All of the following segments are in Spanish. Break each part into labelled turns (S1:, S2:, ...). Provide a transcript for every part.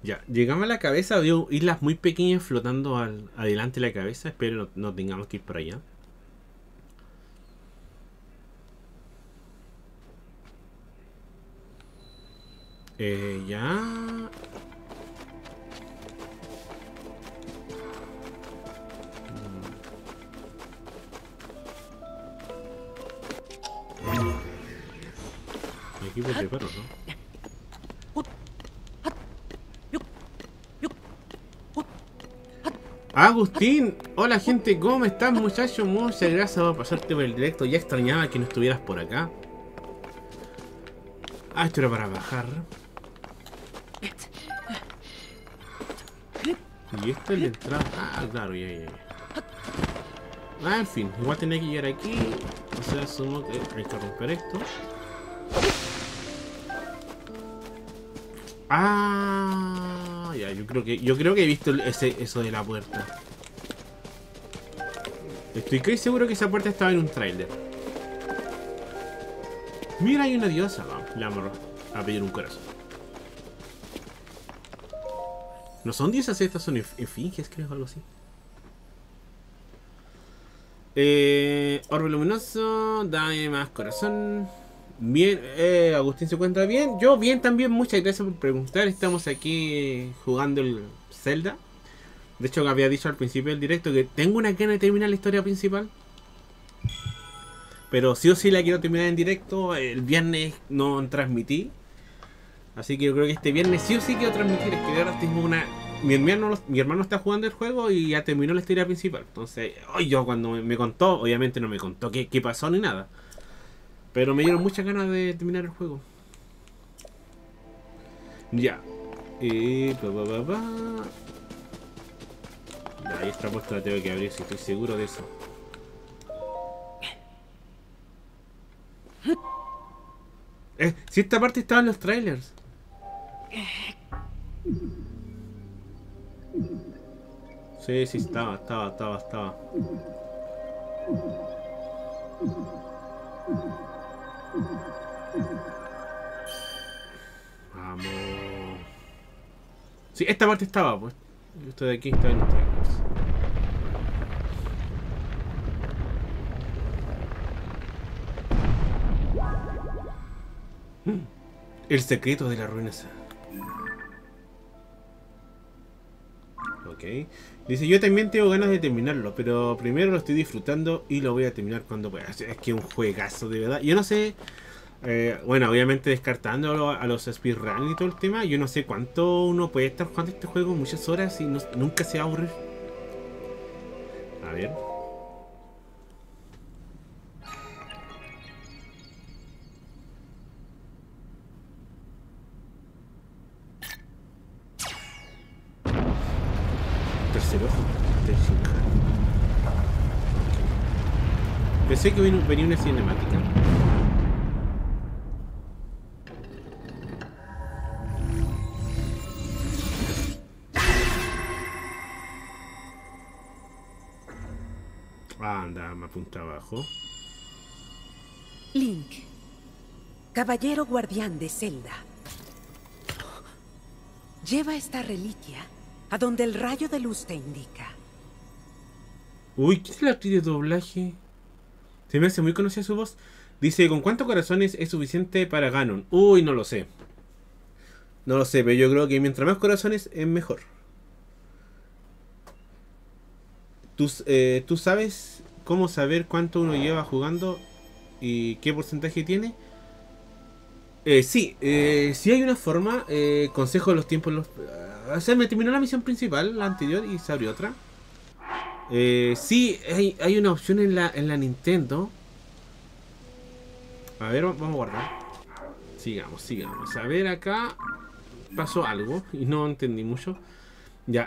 S1: Ya, llegamos a la cabeza, veo islas muy pequeñas flotando adelante de la cabeza. Espero no tengamos que ir por allá. Ya. Equipos de perros, ¿no? Agustín, hola gente, ¿cómo estás muchacho? Muchas gracias por pasarte por el directo. Ya extrañaba que no estuvieras por acá. Ah, esto era para bajar. Y esto es la entrada. Ah, claro, ya. Ah, en fin, igual tenía que llegar aquí. O sea, asumo que hay que romper esto. Ah, ya, yo creo que he visto eso de la puerta. Estoy casi seguro que esa puerta estaba en un tráiler. Mira, hay una diosa. Vamos, le vamos a pedir un corazón. No son diosas estas, son esfinges, creo, algo así. Orbe luminoso, dame más corazón. Bien, Agustín se encuentra bien. Yo bien también, muchas gracias por preguntar. Estamos aquí jugando el Zelda. De hecho, había dicho al principio del directo que tengo una gana de terminar la historia principal. Pero sí o sí la quiero terminar en directo. El viernes no transmití. Así que yo creo que este viernes sí o sí quiero transmitir. Es que ahora tengo una... Mi hermano está jugando el juego y ya terminó la historia principal. Entonces, hoy yo cuando me contó, obviamente no me contó qué pasó ni nada. Pero me dieron muchas ganas de terminar el juego. Ya. Ya, ahí esta puerta la tengo que abrir, si estoy seguro de eso. Si esta parte estaba en los trailers. Sí, estaba. Vamos. Sí, esta parte estaba, pues. Esto de aquí está en los trailers. El secreto de la ruina. Ok. Dice, yo también tengo ganas de terminarlo, pero primero lo estoy disfrutando y lo voy a terminar cuando pueda. Es que es un juegazo, de verdad. Yo no sé... bueno, obviamente descartando a los speedrun y todo el tema, yo no sé cuánto uno puede estar jugando este juego muchas horas y nunca se va a aburrir. A ver. Tercer ojo. Pensé que venía una cinemática. Anda, me apunta abajo.
S2: Link, caballero guardián de Zelda. Lleva esta reliquia a donde el rayo de luz te indica.
S1: Uy, ¿quién es la actriz de doblaje? Se me hace muy conocida su voz. Dice, ¿con cuántos corazones es suficiente para Ganon? Uy, no lo sé. No lo sé, pero yo creo que mientras más corazones es mejor. ¿Tú sabes cómo saber cuánto uno lleva jugando y qué porcentaje tiene? Sí hay una forma. Consejo de los tiempos. O sea, me terminó la misión principal, la anterior, y se abrió otra. Sí, hay una opción en la Nintendo. A ver, vamos a guardar. Sigamos. A ver, acá pasó algo y no entendí mucho. Ya,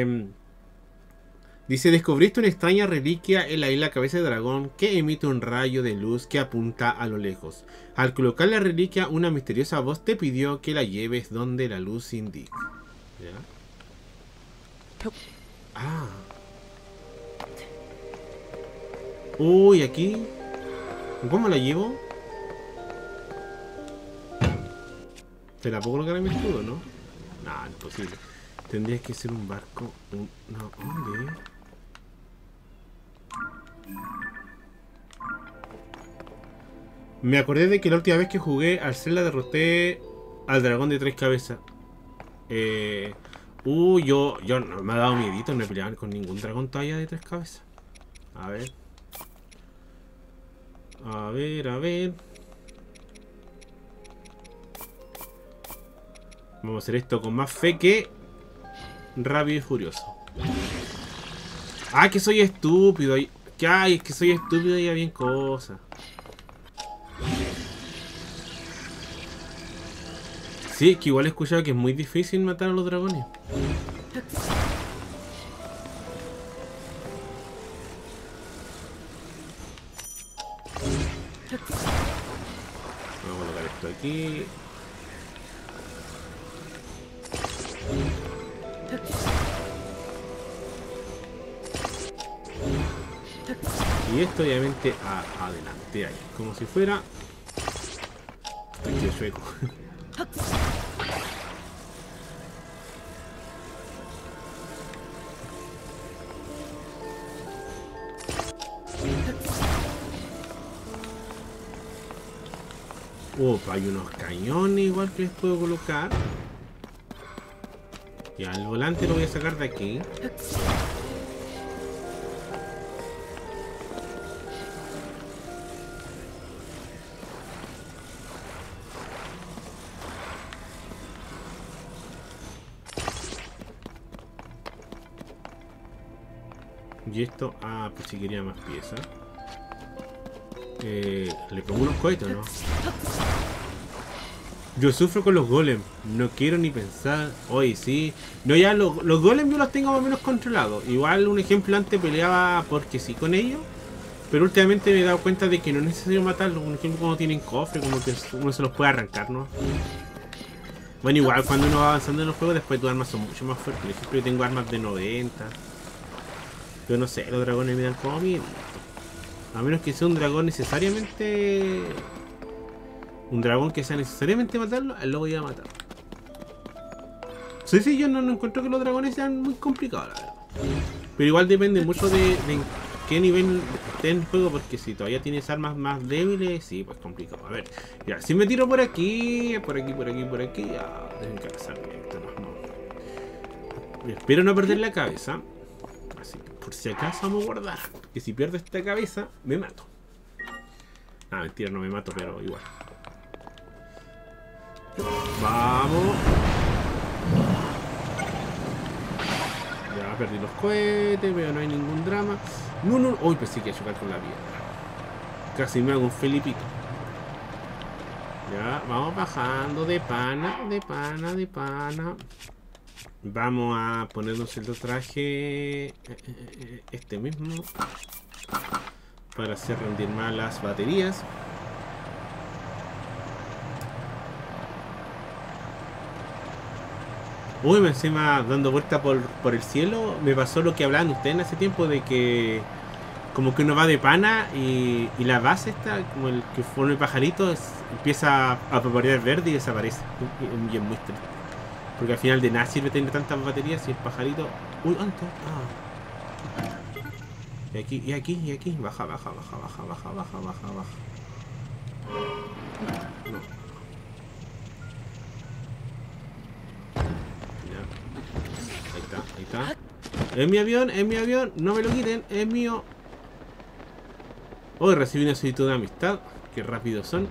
S1: dice, descubriste una extraña reliquia en la isla Cabeza de Dragón que emite un rayo de luz que apunta a lo lejos. Al colocar la reliquia, una misteriosa voz te pidió que la lleves donde la luz indica. ¿Ya? Ah. Uy, aquí. ¿Cómo la llevo? ¿Te la puedo colocar en mi escudo, no? No, imposible. Tendría que ser un barco. No, ¿dónde? Me acordé de que la última vez que jugué al Zelda derroté al dragón de 3 cabezas. Eh, yo no me ha dado miedito, no he peleado con ningún dragón todavía de 3 cabezas. A ver. A ver, a ver. Vamos a hacer esto con más fe que Rápido y Furioso. Ah, que soy estúpido. Ay, es que soy estúpido y ya bien cosas. Sí, que igual he escuchado que es muy difícil matar a los dragones. Vamos a colocar esto aquí. Y esto obviamente adelante ahí. Como si fuera... Estoy de sueco. Opa, hay unos cañones igual que les puedo colocar. Ya, el volante lo voy a sacar de aquí. Y esto, pues si quería más piezas. Le pongo unos cohetes, ¿no? Yo sufro con los golems, no quiero ni pensar. Hoy sí. No, ya los golems yo los tengo más o menos controlados. Igual un ejemplo, antes peleaba porque sí con ellos. Pero últimamente me he dado cuenta de que no es necesario matarlos. Un ejemplo, cuando tienen cofre, como que uno se los puede arrancar, ¿no? Bueno, igual cuando uno va avanzando en los juegos, después tus armas son mucho más fuertes. Por ejemplo, yo tengo armas de 90. Yo no sé, los dragones me dan como miedo. A menos que sea un dragón necesariamente... Un dragón que sea necesariamente matarlo, él lo voy a matar. Sí, yo no encuentro que los dragones sean muy complicados, la verdad. Pero igual depende mucho de en qué nivel esté en el juego, porque si todavía tienes armas más débiles, sí, pues complicado. A ver, ya, si me tiro por aquí, ya, dejen que pasar bien, no. Espero no perder la cabeza. Así que por si acaso vamos a guardar. Que si pierdo esta cabeza, me mato. Ah, mentira, no me mato, pero igual. Vamos. Ya perdí los cohetes, pero no hay ningún drama. No. Uy, pensé que iba a chocar con la piedra. Casi me hago un Felipito. Ya, vamos bajando de pana. Vamos a ponernos el traje. Este mismo. Para hacer rendir más las baterías. Uy, me encima dando vuelta por el cielo. Me pasó lo que hablaban ustedes en ese tiempo, de que como que uno va de pana y la base está, como el que forma el pajarito, empieza a parpadear verde y desaparece. Y es muy triste. Porque al final de nada sirve tener tantas baterías y el pajarito... Uy, ¿dónde está? Y aquí. Baja. No. Ahí está. Es mi avión, no me lo quiten, es mío. Hoy recibí una solicitud de amistad. Qué rápidos son.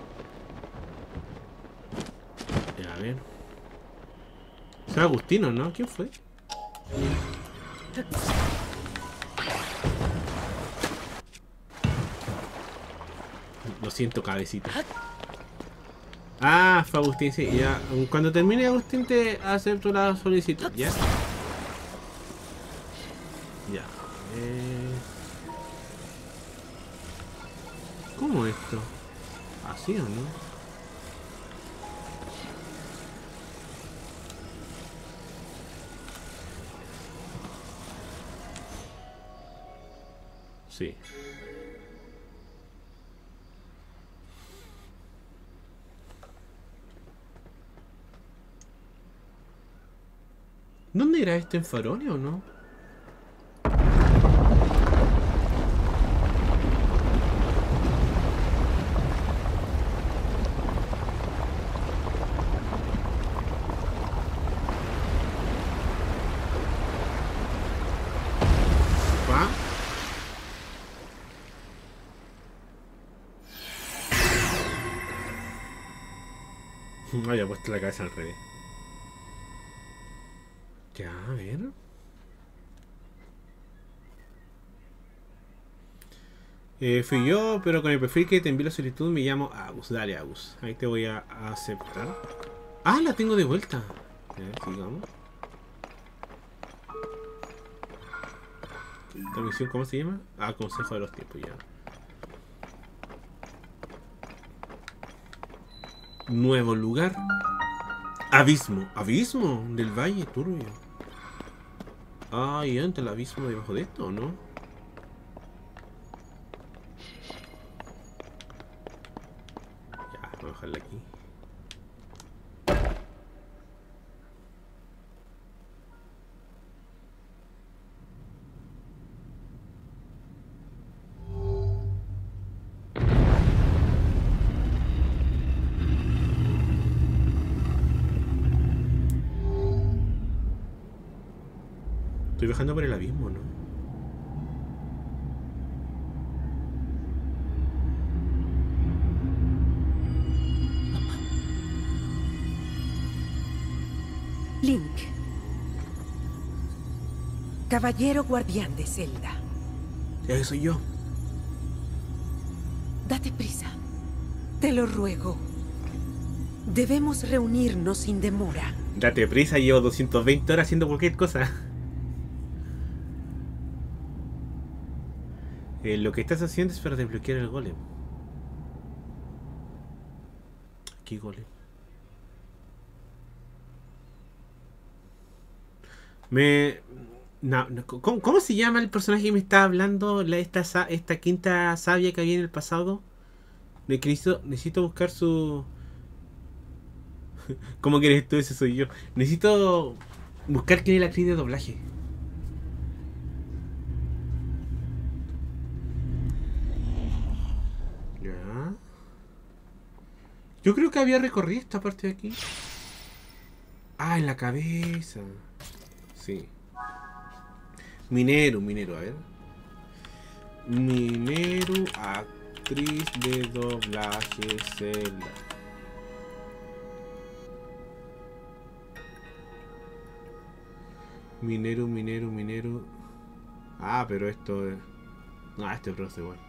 S1: A ver. Soy Agustino, ¿no? ¿Quién fue? Lo siento, cabecita. Ah, fue Agustín, sí, ya. Cuando termine Agustín te acepto la solicitud, ¿ya? Ya. ¿Cómo esto? ¿Así o no? Sí. ¿Dónde era este, en Faronia o no? ¿Va? Me había puesto la cabeza al revés. Ya, a ver. Fui yo, pero con el perfil que te envié la solicitud me llamo Agus. Dale, Agus. Ahí te voy a aceptar. Ah, la tengo de vuelta. Sigamos. ¿Esta misión cómo se llama? Ah, Consejo de los Tiempos, ya. Nuevo lugar. Abismo. Abismo del Valle Turbio. Ah, ¿y entra el abismo debajo de esto o no? Ya, voy a dejarla aquí. Estoy bajando por el abismo, ¿no?
S2: Link. Caballero guardián de Zelda.
S1: Ya soy yo.
S2: Date prisa. Te lo ruego. Debemos reunirnos sin demora.
S1: Date prisa, llevo 220 horas haciendo cualquier cosa. Lo que estás haciendo es para desbloquear el golem. Aquí golem. ¿Cómo se llama el personaje que me está hablando? Esta quinta sabia que había en el pasado. Necesito buscar su... ¿Cómo quieres tú? Ese soy yo. Necesito buscar quién es la actriz de doblaje. Ya. Yo creo que había recorrido esta parte de aquí. Ah, en la cabeza. Sí. Mineru, a ver. Mineru, actriz de doblaje Zelda. Mineru. Ah, pero esto es... Ah, este es Bros igual.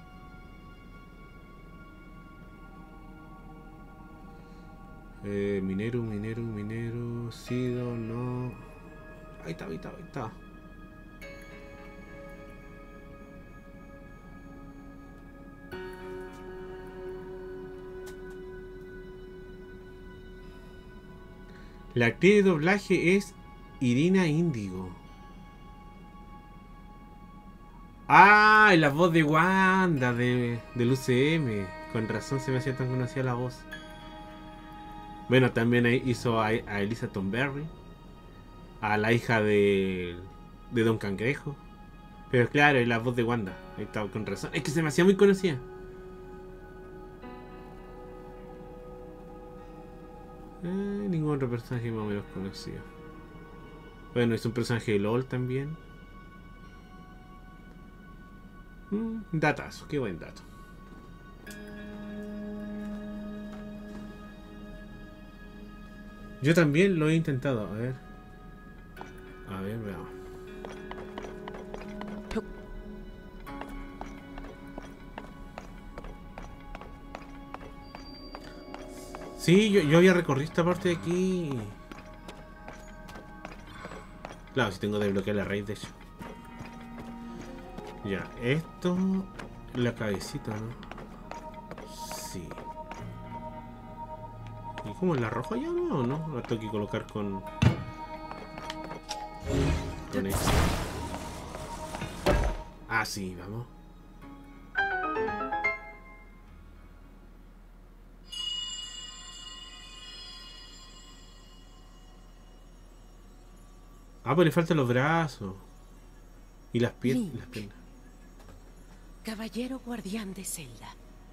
S1: Mineru, Sido, no. Ahí está. La actriz de doblaje es Irina Índigo. Ah, y la voz de Wanda del UCM. Con razón se me hacía tan conocida la voz. Bueno, también hizo a Elisa Tomberry, a la hija de Don Cangrejo. Pero claro, es la voz de Wanda. Ahí estaba con razón. Es que se me hacía muy conocida. Ningún otro personaje más o menos conocido. Bueno, es un personaje de LOL también. Datazo, qué buen dato. Yo también lo he intentado, a ver. Veamos. Sí, yo había recorrido esta parte de aquí. Claro, si tengo que desbloquear la raíz de hecho. Ya, esto... La cabecita, ¿no? Sí. ¿Y cómo es la roja ya no? ¿O no? La tengo que colocar con esto. Ah, sí, vamos. Ah, pues le faltan los brazos. Y las
S2: Link.
S1: piernas.
S2: Caballero guardián de Zelda.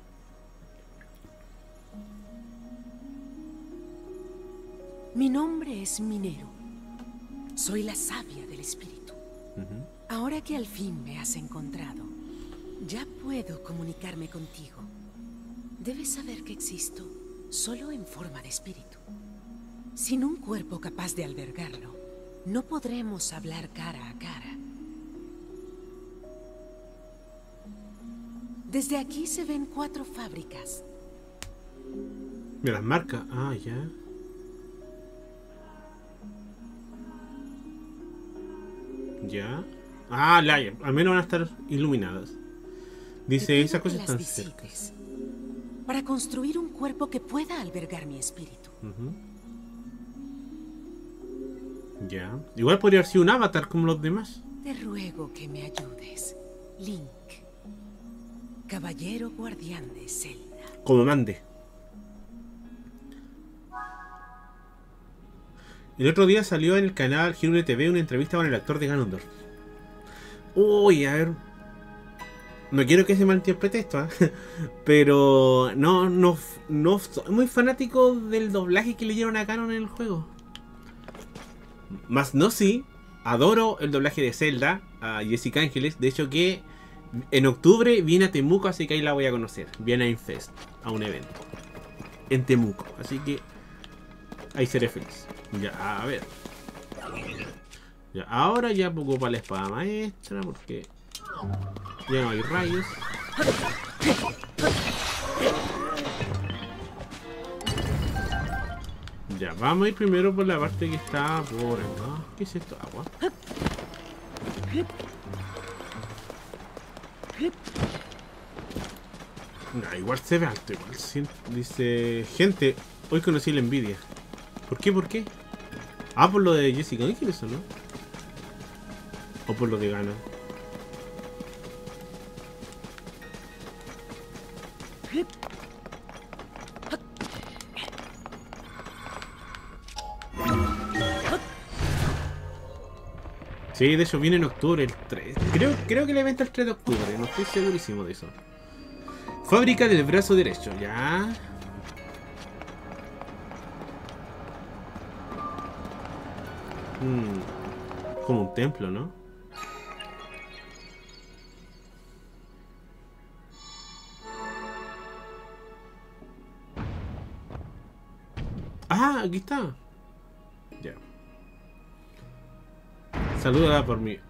S2: Mi nombre es Mineru. Soy la sabia del espíritu.
S1: Ujú.
S2: Ahora que al fin me has encontrado, ya puedo comunicarme contigo. Debes saber que existo solo en forma de espíritu. Sin un cuerpo capaz de albergarlo, no podremos hablar cara a cara. Desde aquí se ven 4 fábricas.
S1: Me las marca. Ah, ya. Ya. Ah, al menos van a estar iluminadas. Dice,
S2: Te
S1: esas
S2: pido que
S1: cosas
S2: las
S1: están cerca.
S2: visites para construir un cuerpo que pueda albergar mi espíritu.
S1: Ujú. Ya. Igual podría haber sido un avatar como los demás.
S2: Te ruego que me ayudes, Link, caballero guardián de Zelda.
S1: Como mande. El otro día salió en el canal Hirule TV una entrevista con el actor de Ganondorf. Uy, a ver. No quiero que se malinterprete esto, ¿eh? Pero no soy muy fanático del doblaje que le dieron a Ganon en el juego. Más no sí, adoro el doblaje de Zelda a Jessica Ángeles. De hecho que en octubre viene a Temuco, así que ahí la voy a conocer. Viene a Infest, a un evento en Temuco, así que ahí seré feliz. Ya, a ver. Ya, ahora ya pongo para la espada maestra porque ya no hay rayos. Ya, vamos a ir primero por la parte que está por acá. ¿Qué es esto? Agua. No, igual se ve alto, igual. Dice, gente, hoy conocí la envidia. ¿Por qué? ¿Por qué? Ah, por lo de Jessica Ángeles, ¿o no? O por lo de Ganon. Sí, de hecho viene en octubre, el 3. Creo que el evento es el 3 de octubre, no estoy segurísimo de eso. Fábrica del brazo derecho, ya. Como un templo, ¿no? Ah, aquí está. Ya. Salúdala por mí.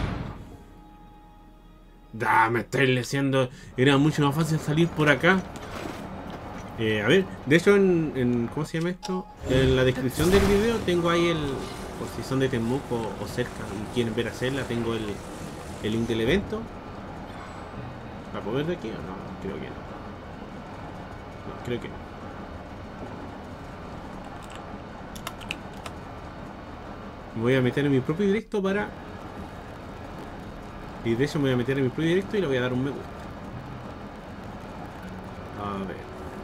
S1: Me estáis leseando. Era mucho más fácil salir por acá. A ver, de hecho ¿cómo se llama esto? En la descripción del video tengo ahí por si son de Temuco o cerca y quieren ver hacerla, tengo el link del evento. ¿La puedo ver de aquí o no? Creo que no. No, creo que no. Me voy a meter en mi propio directo para... Y de hecho me voy a meter en mi propio directo y le voy a dar un me gusta. A ver.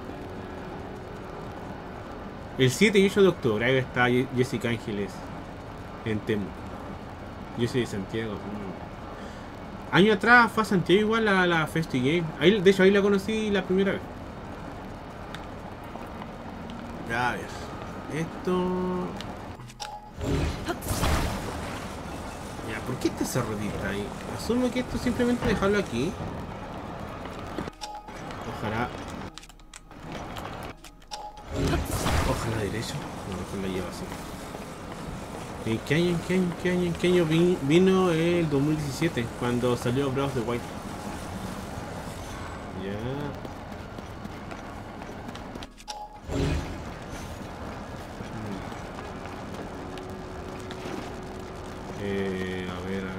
S1: El 7 y 8 de octubre, ahí está Jessica Ángeles en Temuco. Yo soy de Santiago. Año atrás fue a Santiago igual a la FestiGame. Ahí, de hecho ahí la conocí la primera vez. Ya, a ver. Esto... Ya, ¿por qué está esa ruedita ahí? Asumo que esto simplemente dejarlo aquí. Ojalá derecho. No, mejor la llevo así. ¿En qué año vino el 2017? Cuando salió Breath of the Wild. Ya. A ver.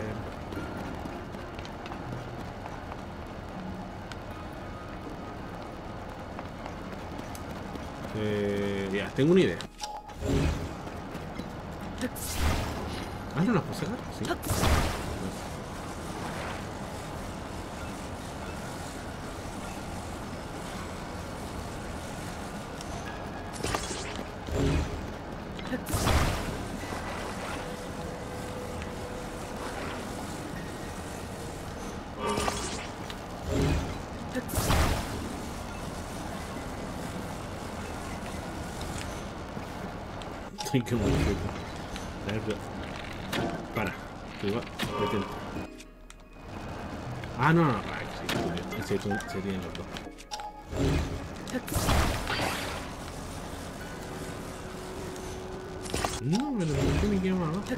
S1: Ya, tengo una idea. Ah, no las puedo sacar, sí. Estoy que muy chueco. A ver, para. Detente. Ah, no, no, sí, se tienen los dos. No, me lo dejé mi quema abajo.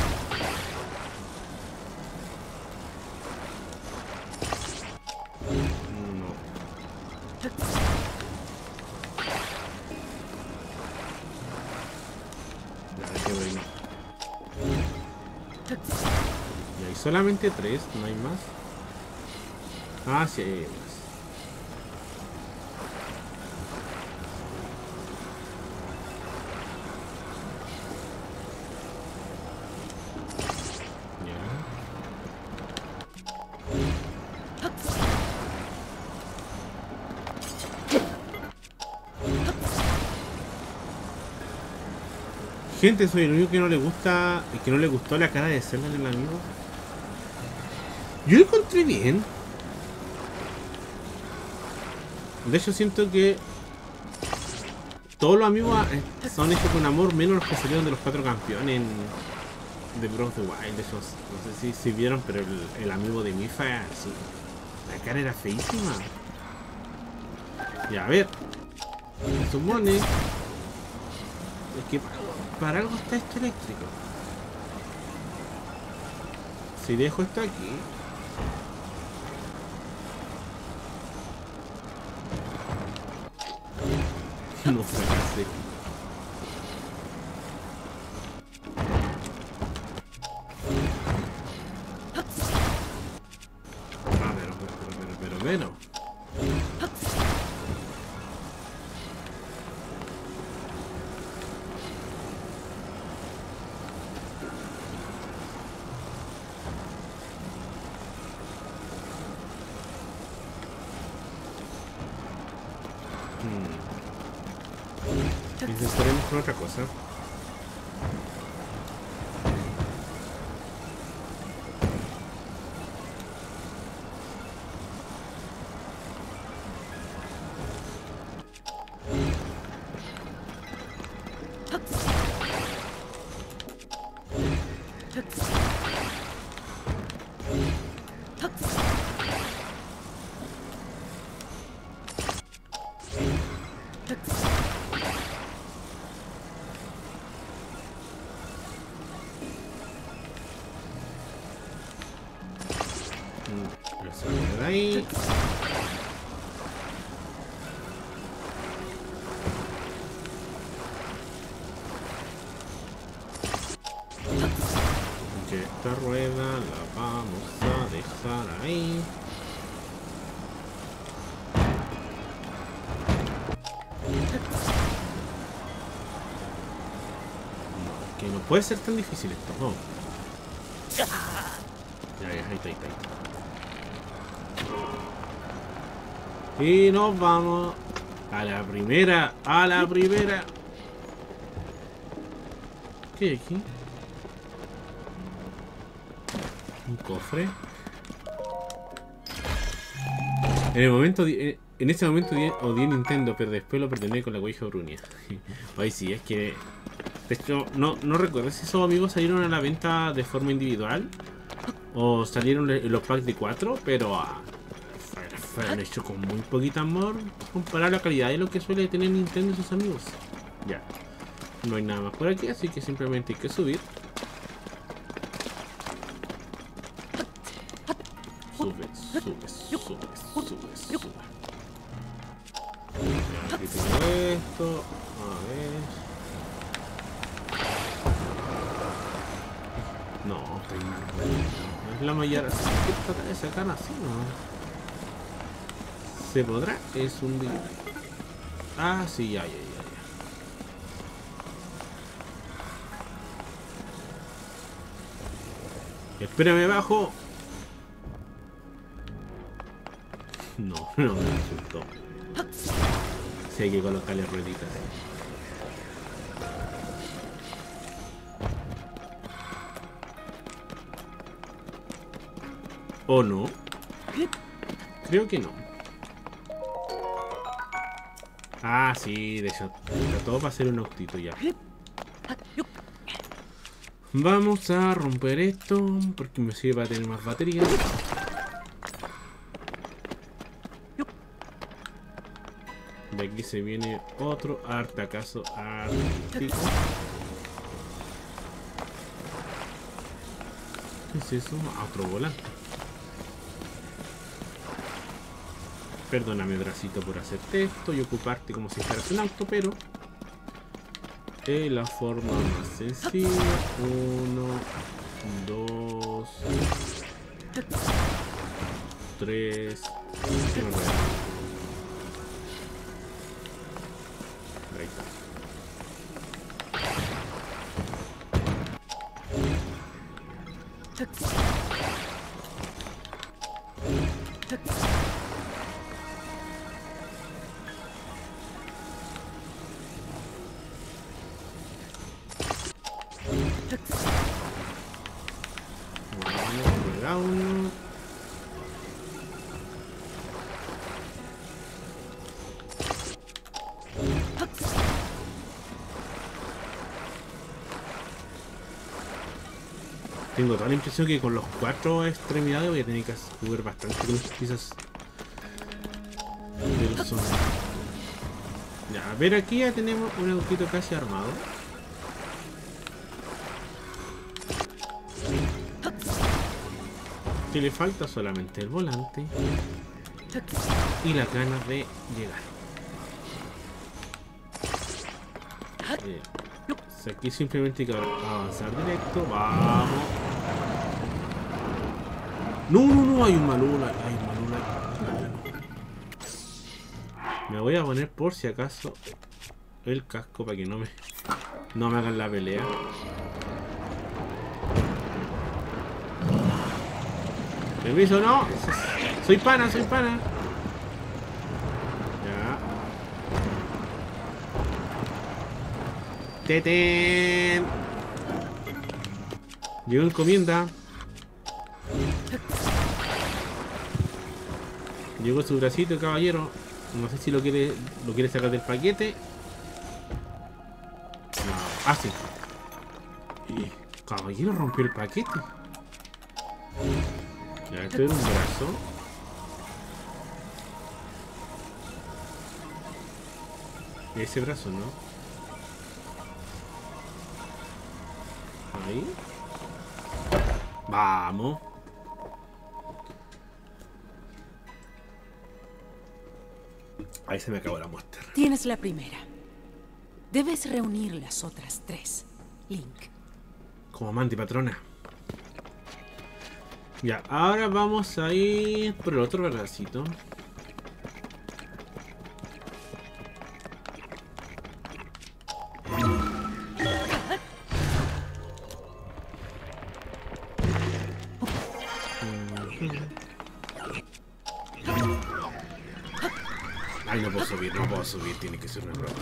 S1: No. Ya, qué bueno. Y hay solamente 3, no hay más. Ah, sí, hay más. Gente, soy el único que no le gusta y que no le gustó la cara de Zelda del amigo. Yo lo encontré bien. De hecho siento que todos los amigos son hechos con amor, menos los que salieron de los 4 campeones de Breath of the Wild. De hecho, no sé si vieron, pero el amigo de Mifa, sí, la cara era feísima. Ya, a ver. Se supone que para algo está esto eléctrico. Si dejo esto aquí, no sé qué hacer. Ah, pero. Intentaremos con otra cosa. Ahí. Que esta rueda la vamos a dejar ahí. No, que no puede ser tan difícil esto, no. Ya, ahí está. Y nos vamos a la primera, ¿Qué hay aquí? Un cofre. En ese momento odié Nintendo, pero después lo perdoné con la Wii Brunia. Ay, sí, es que de hecho no recuerdo si esos amigos salieron a la venta de forma individual o salieron en los packs de 4, pero fueron hechos con muy poquito amor comparado a la calidad de lo que suele tener Nintendo y sus amigos. Ya, no hay nada más por aquí, así que simplemente hay que subir. Sube. Ya, aquí tengo esto. A ver. No, estoy mal. Es la mayor. ¿Qué trata de sacar así, no? ¿Se podrá? Es un video. Ah, sí, ya. Espérame abajo. No me resultó. Sí, hay que colocarle rueditas. ¿O no? Creo que no. Ah, sí, de hecho, todo para hacer un autito ya. Vamos a romper esto porque me sirve para tener más baterías. De aquí se viene otro artacazo ártico. ¿Qué es eso? Otro volante. Perdóname, bracito, por hacerte esto y ocuparte como si fueras un auto, pero de la forma más sencilla. 1, 2, 3. Ahí está. Uno. Tengo toda la impresión que con los 4 extremidades voy a tener que jugar bastante con las piezas del son. Ya, a ver, aquí ya tenemos un autito casi armado. Que le falta solamente el volante y las ganas de llegar. Aquí simplemente hay que avanzar directo. Vamos. No, hay un malula. Hay un malula. Me voy a poner por si acaso el casco para que no me hagan la pelea. Permiso, no. Soy pana. Ya. Teten. Llegó encomienda. Llegó su bracito, caballero. No sé si lo quiere sacar del paquete. No. Ah, sí. Caballero rompió el paquete. Ya, esto era un brazo. Ese brazo, ¿no? Ahí. Vamos. Ahí se me acabó la muestra.
S2: Tienes la primera. Debes reunir las otras 3, Link.
S1: Como amante y patrona. Ya, ahora vamos a ir por el otro bracito. Ay, no puedo subir, tiene que ser una broma.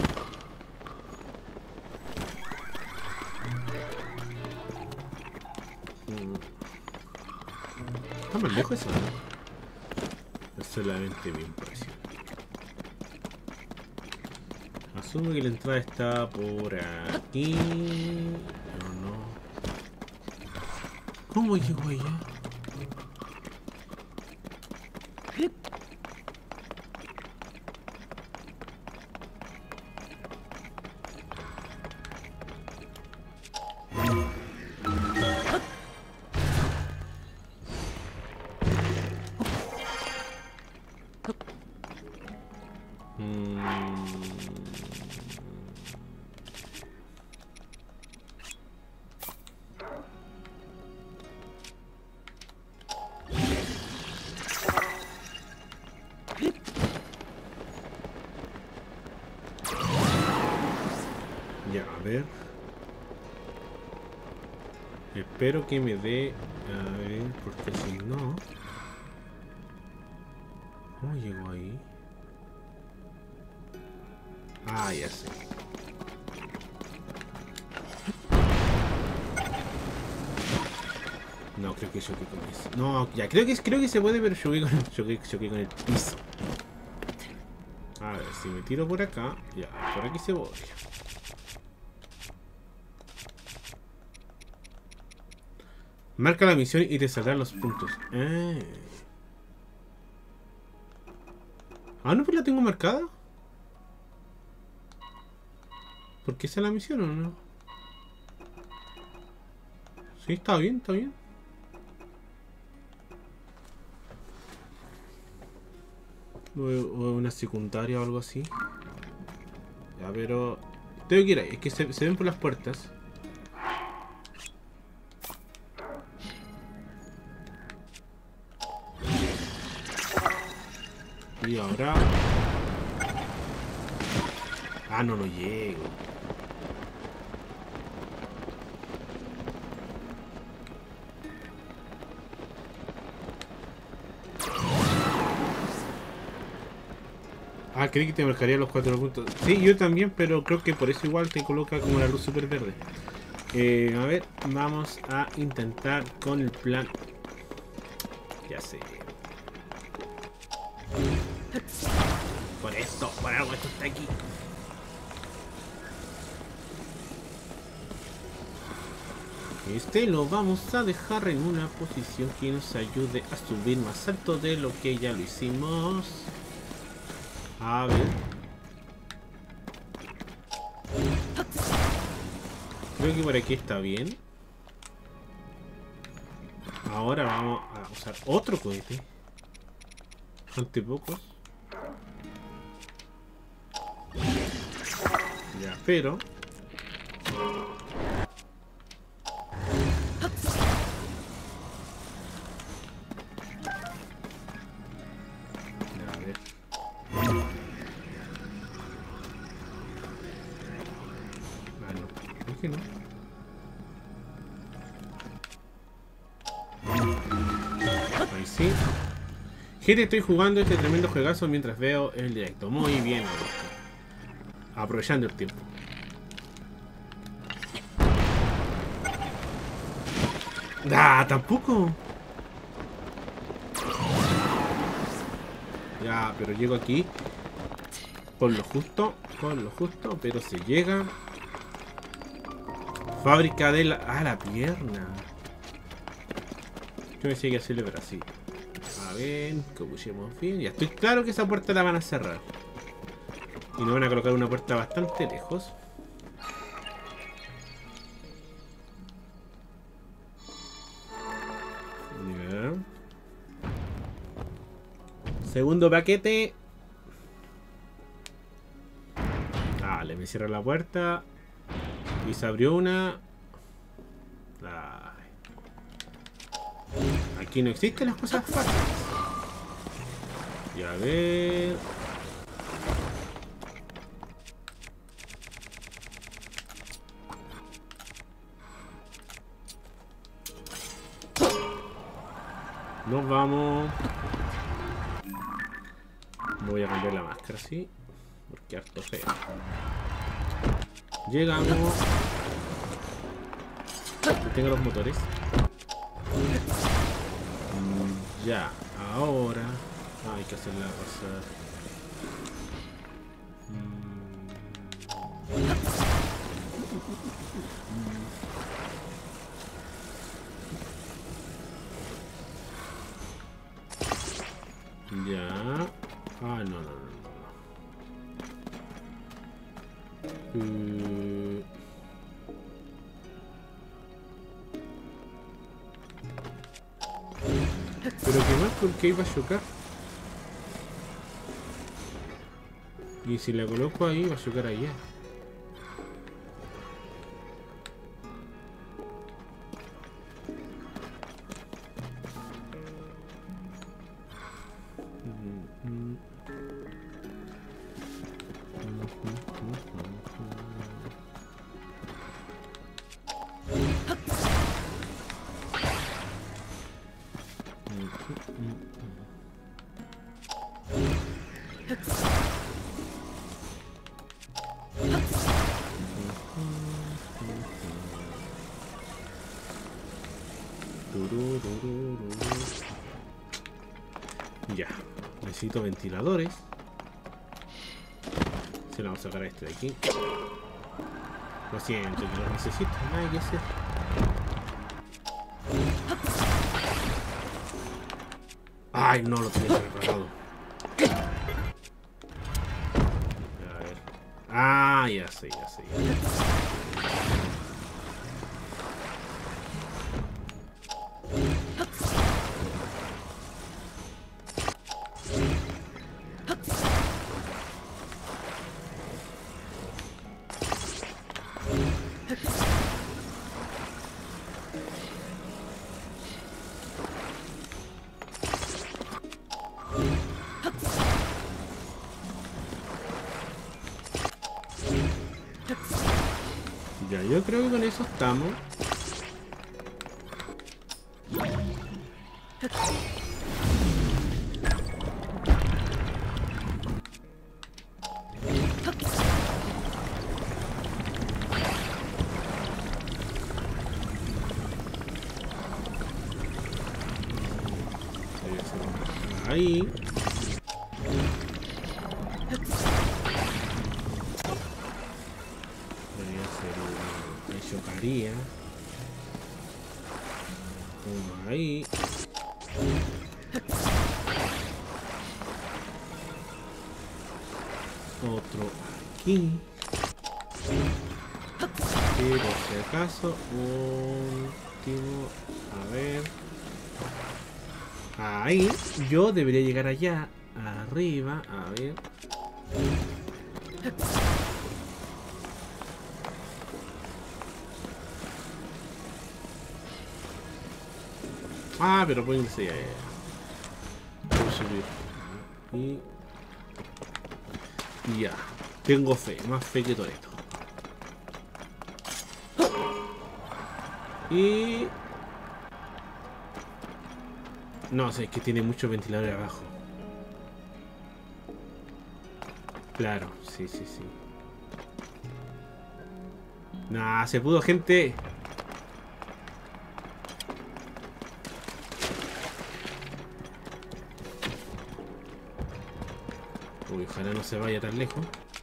S1: Está más lejos eso, ¿no? Es solamente mi impresión. Asumo que la entrada está por aquí. No. ¿Cómo llego allá? Ya, a ver. Espero que me dé... A ver, porque si no... ¿Cómo llego ahí? Ah, ya sé. No, creo que choqué con eso. No, ya, creo que se puede, pero choqué con el piso. A ver, si me tiro por acá... Ya, por aquí se podría. Marca la misión y te saldrán los puntos. No, pues la tengo marcada. ¿Por qué esa es la misión o no? Sí, está bien, está bien. O una secundaria o algo así. Ya, pero... tengo que ir ahí. Es que se ven por las puertas. Y ahora... no llego. Creí que te marcaría los 4 puntos. Sí, yo también, pero creo que por eso igual te coloca como la luz super verde. A ver, vamos a intentar con el plan. Ya sé. Por algo esto está aquí. Este lo vamos a dejar en una posición que nos ayude a subir más alto de lo que ya lo hicimos. A ver. Creo que por aquí está bien. Ahora vamos a usar otro cohete. Ante pocos. Ya, pero... a ver. No. ¿Por qué no? Ahí sí. Gente, estoy jugando este tremendo juegazo mientras veo el directo. Muy bien, aprovechando el tiempo. Tampoco. Ya, pero llego aquí con lo justo, pero se llega. Fábrica de la pierna. Yo me sé que hacerle, pero así. A ver, que pusimos bien. Ya estoy claro que esa puerta la van a cerrar. Y nos van a colocar una puerta bastante lejos. Ya. Segundo paquete. Dale, me cierra la puerta. Y se abrió una. Aquí no existen las cosas fáciles. Y a ver... nos vamos. Voy a cambiar la máscara, sí. Porque harto feo. Llegamos. Tengo los motores. Ya, ahora hay que hacerla pasar. Ya. No. Pero qué más, porque iba a chocar. Y si la coloco ahí, va a chocar allá. Ya, necesito ventiladores. Se lo vamos a sacar a este de aquí. Lo siento, que lo necesito. Nada que hacer. Ay, no lo tenía preparado. A ver. Ah, ya sé, ya sé. Ya, yo creo que con eso estamos. Ahí. Podría ser una chocaría. Uno ahí. Otro aquí. Y por si acaso, último. A ver. Ahí. Yo debería llegar allá. Arriba. A ver. Ah, pero pueden ser. Puedo subir. Y ya. Tengo fe. Más fe que Toretto. Y... no sé, es que tiene mucho ventilador abajo. Claro, sí, sí, sí. Nah, se pudo, gente. Uy, ojalá no se vaya tan lejos.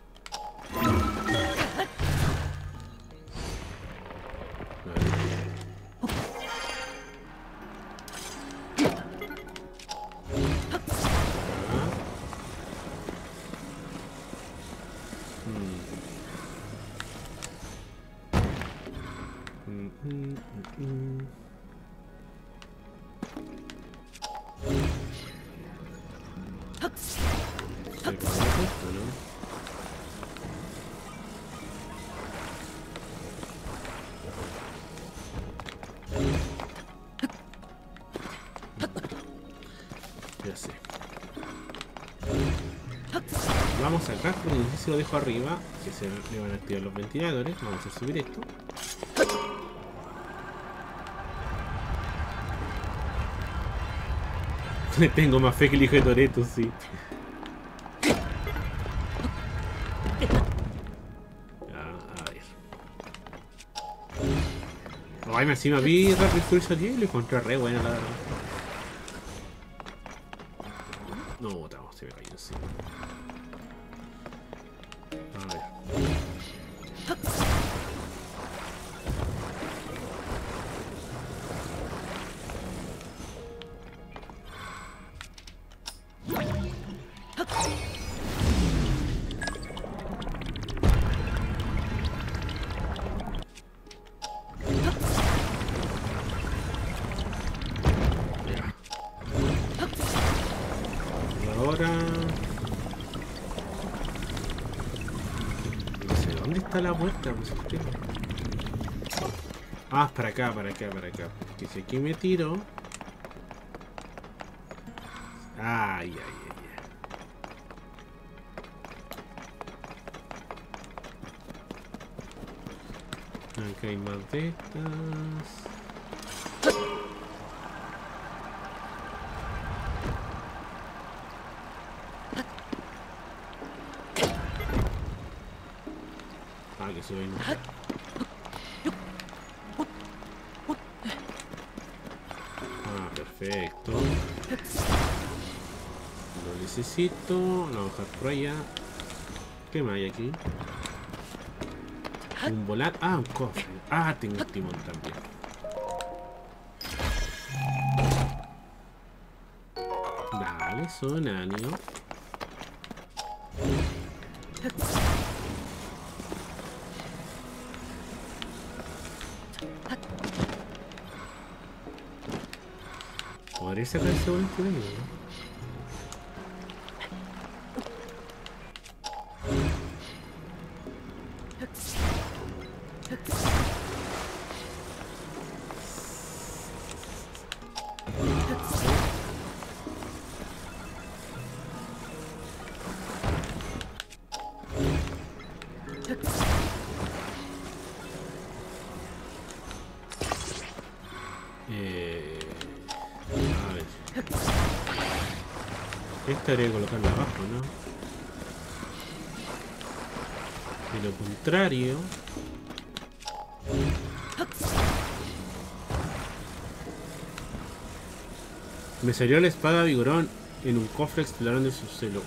S1: Ya sé. Vamos acá, porque no sé si lo dejo arriba, que se le van a activar los ventiladores. Vamos a subir esto. Le tengo más fe que el hijo de Toretto, sí. A ver. Ay, me encima vi Rapid Fury 10 y lo encontré re buena, la verdad. No, botamos, se me cayó encima. A ver. Ahora... no sé, ¿dónde está la puerta? Ah, para acá, para acá, para acá. Que si aquí me tiro... Ay, ay, ay, ay. Acá hay más de estas... Ah, que sube ahí, no. Ah, perfecto. Lo necesito. Lo voy a bajar por allá. ¿Qué más hay aquí? Un volar. Ah, un cofre. Ah, tengo un timón también. Dale, Sonanio. Podría sacar ese buen por ahí, ¿no? A ver. Esta habría que colocarla abajo, ¿no? De lo contrario... Me salió la espada vigorón en un cofre explorando el subsuelo.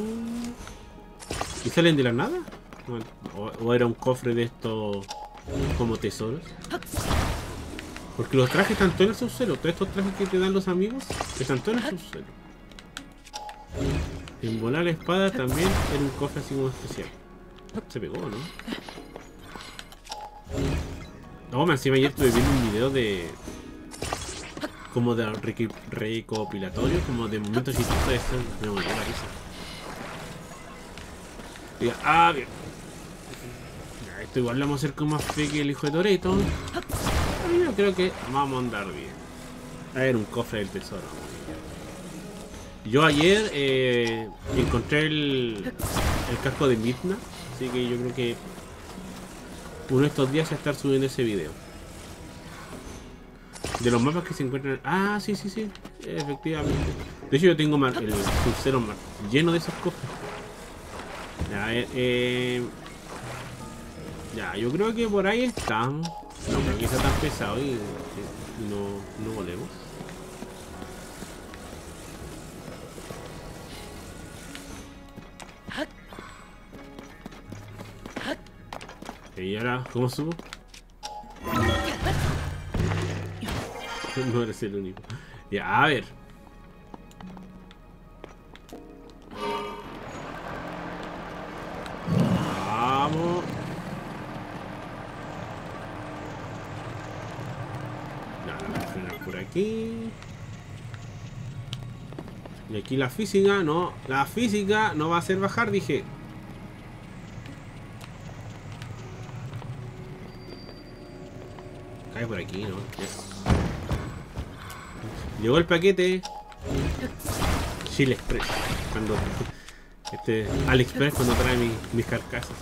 S1: ¿Y salen de la nada? ¿O era un cofre de estos como tesoros? Porque los trajes están todos en el subsuelo. Todos estos trajes que te dan los amigos están todos en el subsuelo. En volar la espada también era un cofre así como especial. Se pegó, ¿no? No, me encima ayer estuve viendo un video de... como de recopilatorio, como de momentos chistosos de esto. Me volvió la risa. Diga, bien. Ya, esto igual lo vamos a hacer con más fe que el hijo de Toretto. Yo creo que vamos a andar bien. A ver, un cofre del tesoro. Yo ayer encontré el casco de Midna, así que yo creo que uno de estos días va a estar subiendo ese video. De los mapas que se encuentran... Ah, sí, efectivamente. De hecho yo tengo el crucero lleno de esos cofres. A ver, ya, yo creo que por ahí estamos. No creo que sea tan pesado y no volemos. Y ahora, ¿cómo subo? No eres el único. Ya, a ver. Vamos. Ya, voy a frenar por aquí. Y aquí la física, no. La física no va a hacer bajar, dije. Cae por aquí, ¿no? Yes. Llegó el paquete. Chile Express. Cuando AliExpress cuando trae mis carcasas.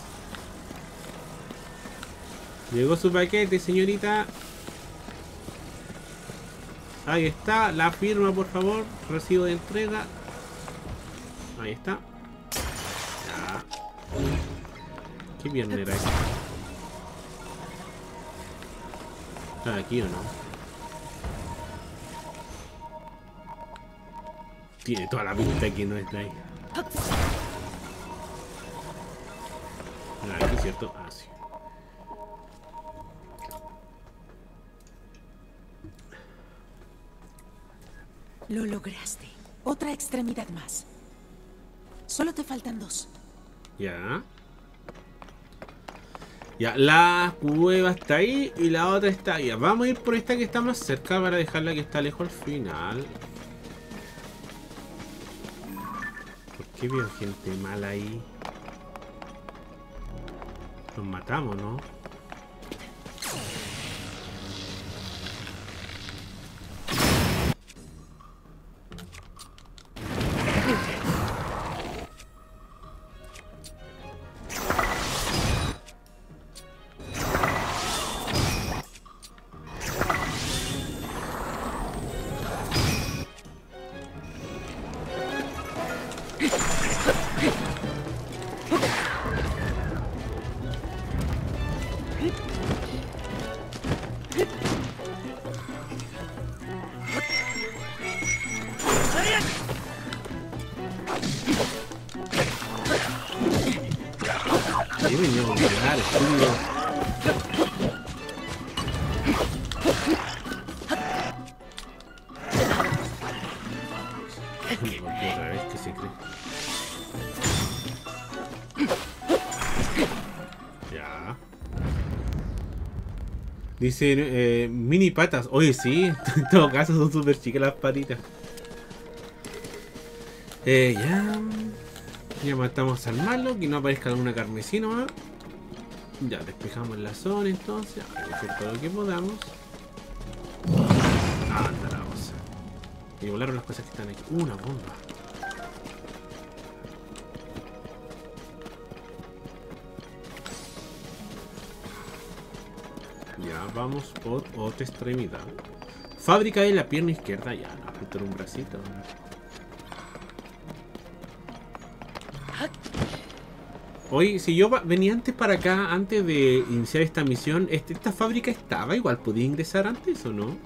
S1: Llegó su paquete, señorita. Ahí está, la firma por favor. Recibo de entrega. Ahí está. Ya. ¿Qué viernes era esto? ¿Está aquí o no? Tiene toda la pinta que no está ahí. Aquí, ¿cierto? Ah, sí.
S2: Lo lograste. Otra extremidad más. Solo te faltan 2.
S1: Ya. Ya, la cueva está ahí y la otra está ahí. Vamos a ir por esta que está más cerca para dejarla que está lejos al final. ¿Por qué veo gente mala ahí? Los matamos, ¿no? Ahí venía a llegar, estúpido. se cree? Ya. Dice mini patas. Oye, sí, en todo caso son súper chicas las patitas. Ya. Ya matamos al malo, que no aparezca alguna carmesí nomás. Ya, despejamos la zona entonces. A recoger todo lo que podamos. Anda la cosa. Y volaron las cosas que están aquí. Una bomba. Ya, vamos por otra extremidad. Fábrica de la pierna izquierda. Ya, no, justo en un bracito. Oye, si yo venía antes para acá, antes de iniciar esta misión, ¿esta fábrica estaba? Igual, ¿podía ingresar antes o no?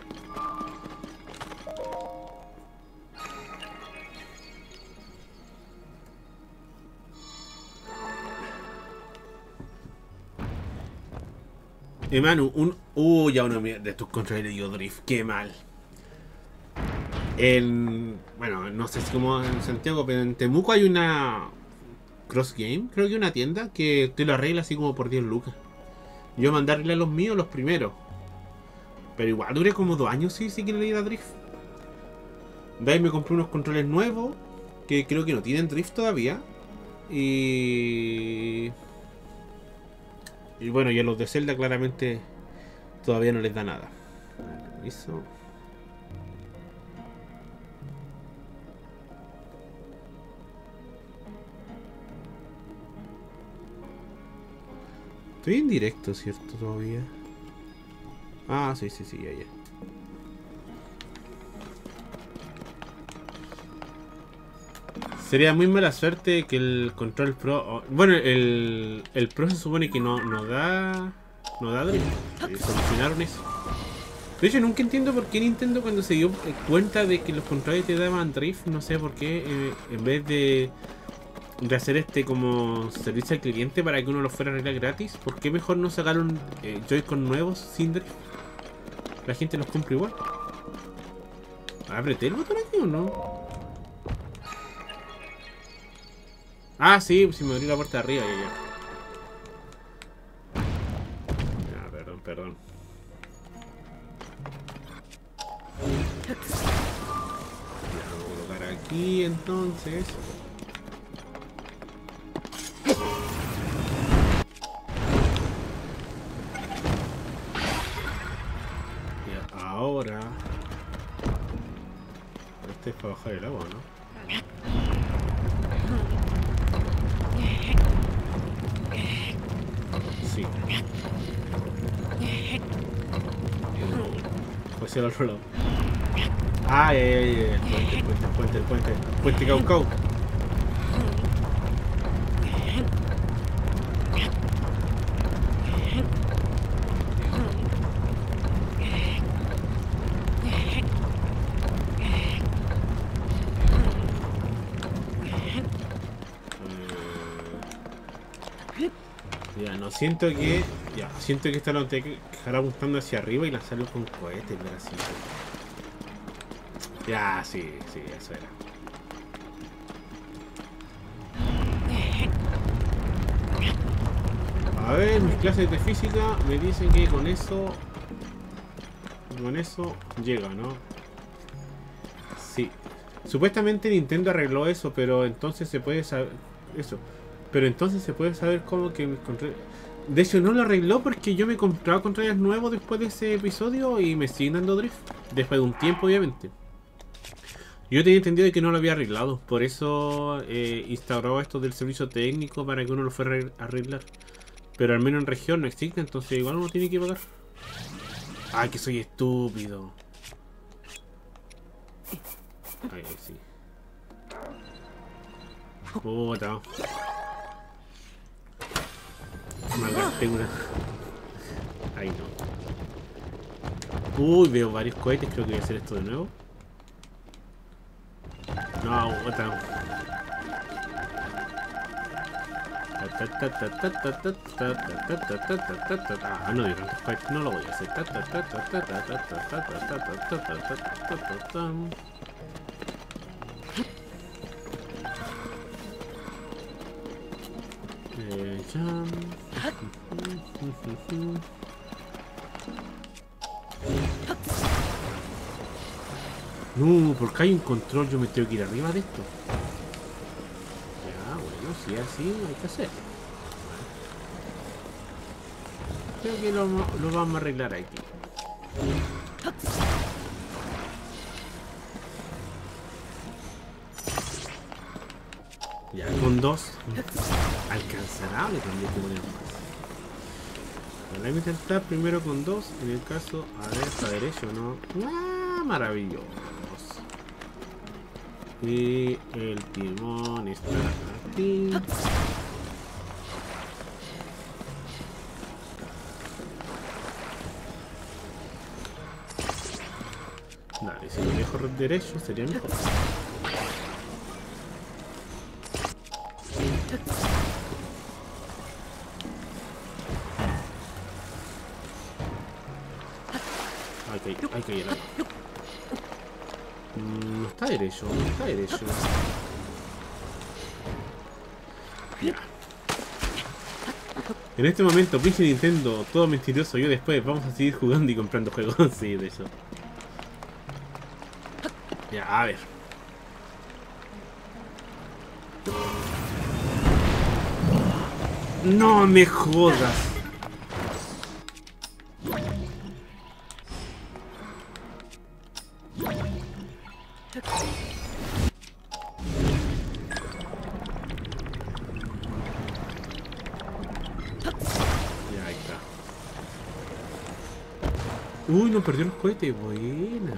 S1: Manu, ya uno de tus controles le dio drift, qué mal. Bueno, no sé si como en Santiago, pero en Temuco hay una Cross Game, creo que una tienda que te lo arregla así como por 10 lucas. Yo mandé a arreglar los míos, los primeros. Pero igual duré como 2 años si quiero ir a drift. De ahí me compré unos controles nuevos que creo que no tienen drift todavía. Y bueno, y a los de Zelda claramente todavía no les da nada. Eso. Estoy en directo, ¿cierto? Todavía. Ah, sí, ya. Sería muy mala suerte que el Control Pro... Bueno, el Pro se supone que no da drift. Solucionaron eso. De hecho, nunca entiendo por qué Nintendo cuando se dio cuenta de que los controles te daban drift, no sé por qué, en vez de hacer como servicio al cliente para que uno lo fuera a arreglar gratis, ¿por qué mejor no sacaron Joy-Con nuevos sin drift? La gente los compra igual. ¿Apreté el botón aquí o no? Ah, sí, si me abrí la puerta de arriba, ya. Perdón. Ya, vamos a colocar aquí entonces. Ahora este es para bajar el agua, ¿no? Sí. Pues hacia el otro lado. Ay. El puente Caucau. Siento que esta lo tengo que dejar apuntando hacia arriba y lanzarlo con cohetes, ¿verdad? Así. Ya, sí, eso era. A ver, mis clases de física me dicen que con eso llega, ¿no? Sí. Supuestamente Nintendo arregló eso, pero entonces se puede saber eso. Pero entonces se puede saber cómo que mis controles... De hecho no lo arregló porque yo me compraba controles nuevos después de ese episodio y me siguen dando drift. Después de un tiempo, obviamente. Yo tenía entendido que no lo había arreglado. Por eso instauró esto del servicio técnico para que uno lo fuera a arreglar. Pero al menos en región no existe, entonces igual uno tiene que pagar. Ay, que soy estúpido. Ay, sí. Puta. Malgasté una. Ahí no. Uy, veo varios cohetes. Creo que voy a hacer esto de nuevo. No, otra. Ah, no, tantos cohetes. No lo voy a hacer. Ya. No, porque hay un control, yo me tengo que ir arriba de esto. Ya, bueno, si es así, hay que hacer. Creo que lo vamos a arreglar aquí. Ya, con 2 alcanzará, le tendría que poner más. Voy a intentar primero con 2. En el caso, a ver, está derecho, ¿no? ¡Ah, maravilloso! Y el timón está aquí. Dale, si lo dejo derecho sería mejor. Hay que ir ahí. No está derecho, no está derecho. Ya. En este momento, pinche Nintendo, todo mentiroso. Yo después vamos a seguir jugando y comprando juegos. Sí, de eso. Ya, a ver. No me jodas. Ya, ahí está. Uy, no perdió el cohete. Buena.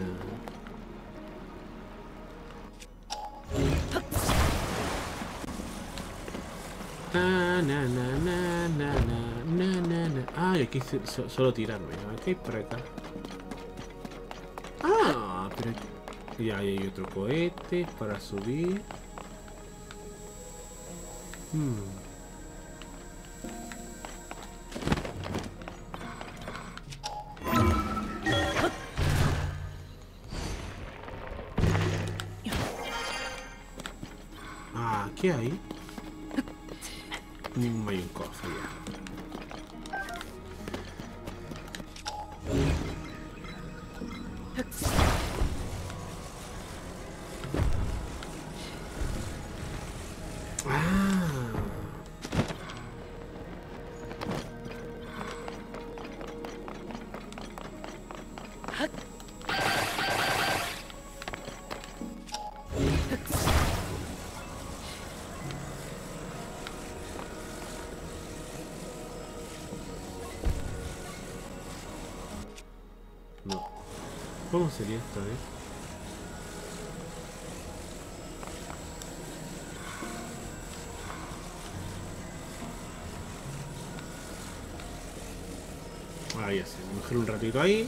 S1: Ah, y aquí solo tirarme. ¿Qué hay por acá? Ah, pero ya hay otro cohete para subir. Ah, ¿qué hay? Hay un cofre ya. No. ¿Cómo sería esta vez? Ah, ya sé. Mejor un ratito ahí.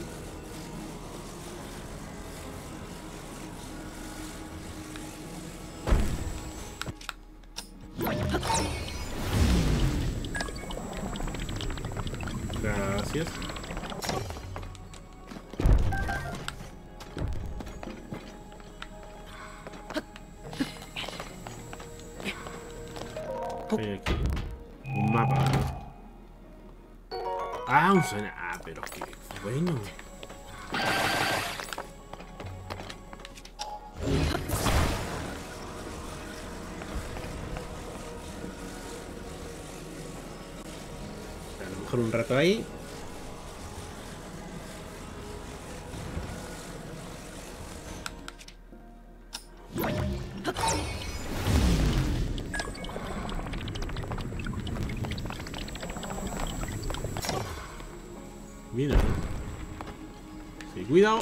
S1: Gracias. Hay aquí un mapa. Ah, un suena. Ah, pero qué bueno. A lo mejor un rato ahí. Mira. Sí, cuidado.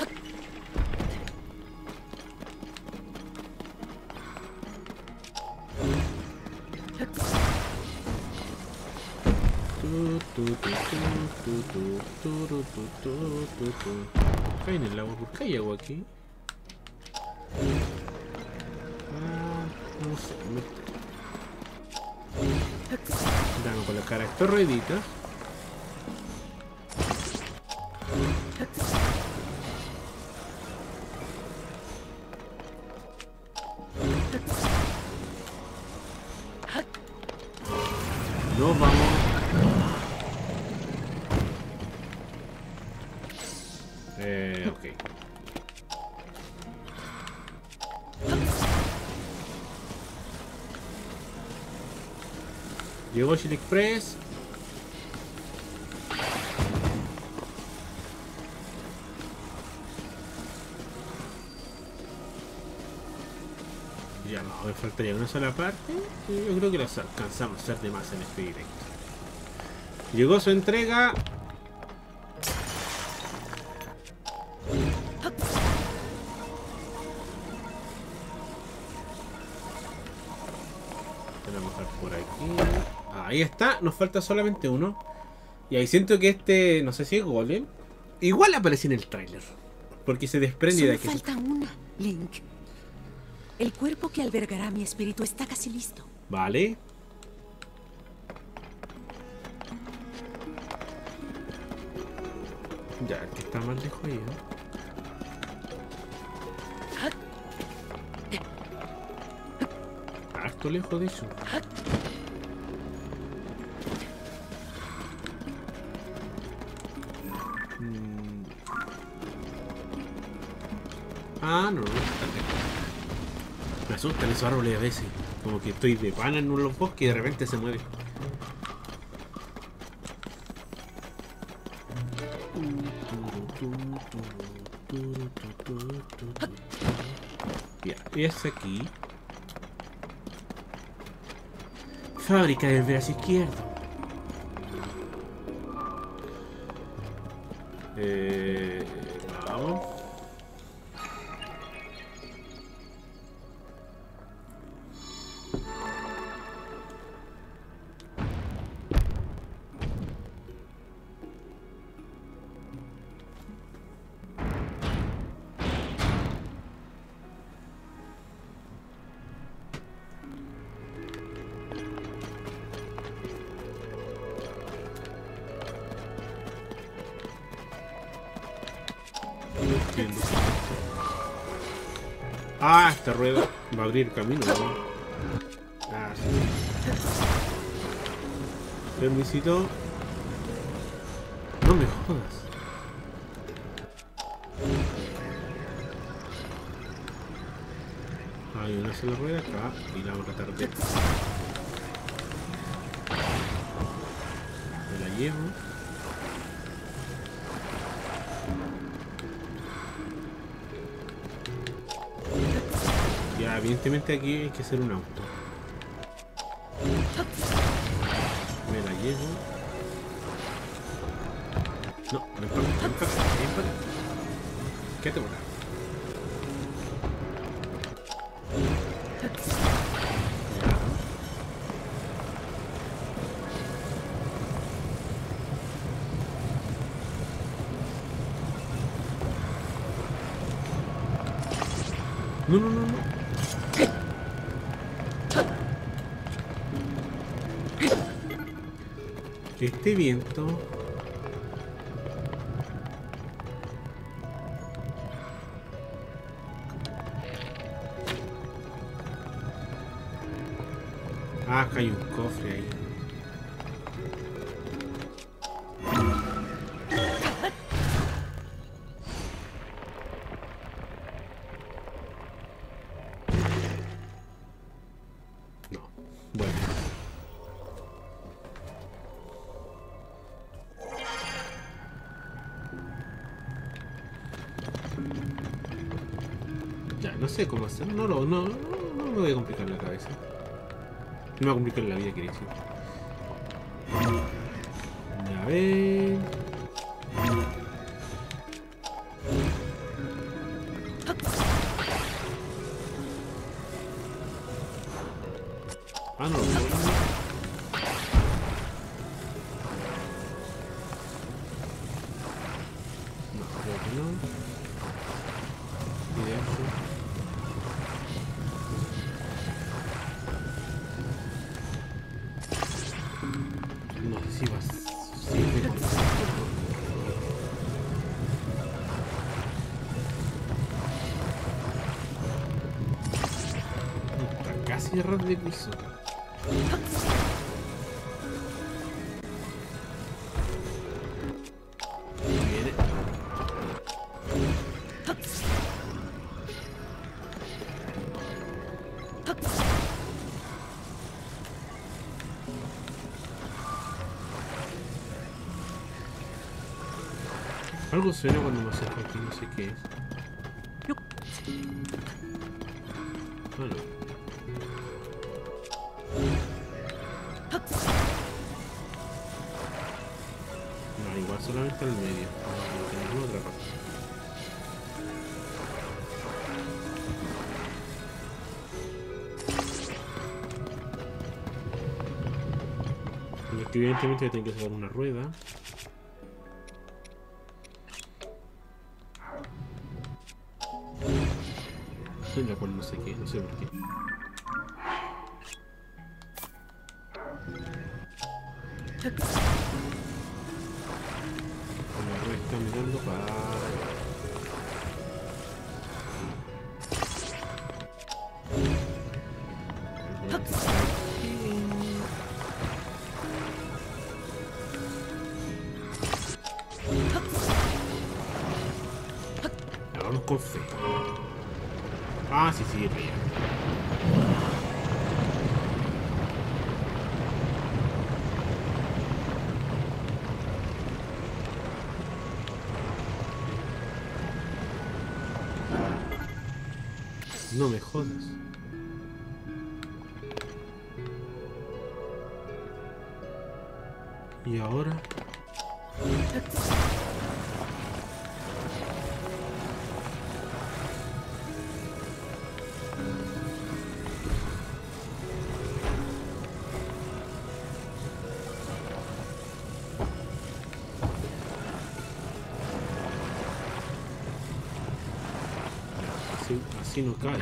S1: Cae en el agua. ¿Por qué hay agua aquí? Ah, no sé. Vamos a colocar estas rueditas. Nos vamos. Ok. Llegó Chile Express. Ya no, me faltaría una sola parte. Yo creo que las alcanzamos a hacer de más en este directo. Llegó su entrega. Vamos a bajar por aquí. Ahí está, nos falta solamente uno. Y ahí siento que este, no sé si es Golem. Igual aparece en el tráiler. Porque se desprende
S2: Solo
S1: de que...
S2: falta una, Link. El cuerpo que albergará mi espíritu está casi listo.
S1: Vale. Ya, el que está más lejos ahí, ¿no? Harto lejos de eso. Ah, no, no, está lejos. Me asustan esos árboles a veces. Como que estoy de pana en los bosques y de repente se mueve. Ya, y es aquí. Fábrica del brazo izquierdo. Vamos. Ah, esta rueda va a abrir camino, ¿no? Ah, sí. Permisito. No me jodas. Hay una sola rueda acá y la vamos a tratar de... Me la llevo. Ya, evidentemente aquí hay que hacer un auto. Me la llevo. No, ven para acá, ven para acá, ven para acá. Quédate por acá. No, no, no, no. Este viento. Ah, acá hay un cofre ahí. No, bueno. Ya, no sé cómo hacer. No me voy a complicar la cabeza. No me va a complicar la vida, quería decir. A ver. Ah, no, no. No, creo que no. Y de esto. No sé si vas. Sí, está casi a ras de piso. Algo suena cuando me acerco aquí, no sé qué es. Bueno. No, igual solamente al medio. No tenemos otra parte. Y aquí evidentemente tengo que sacar una rueda. En la cual no sé qué, no sé por qué. La rueda está mirando para allá. Vamos con fe. Ah, sí, sí, para allá. No me jodas. ¿Y ahora? Así no cae.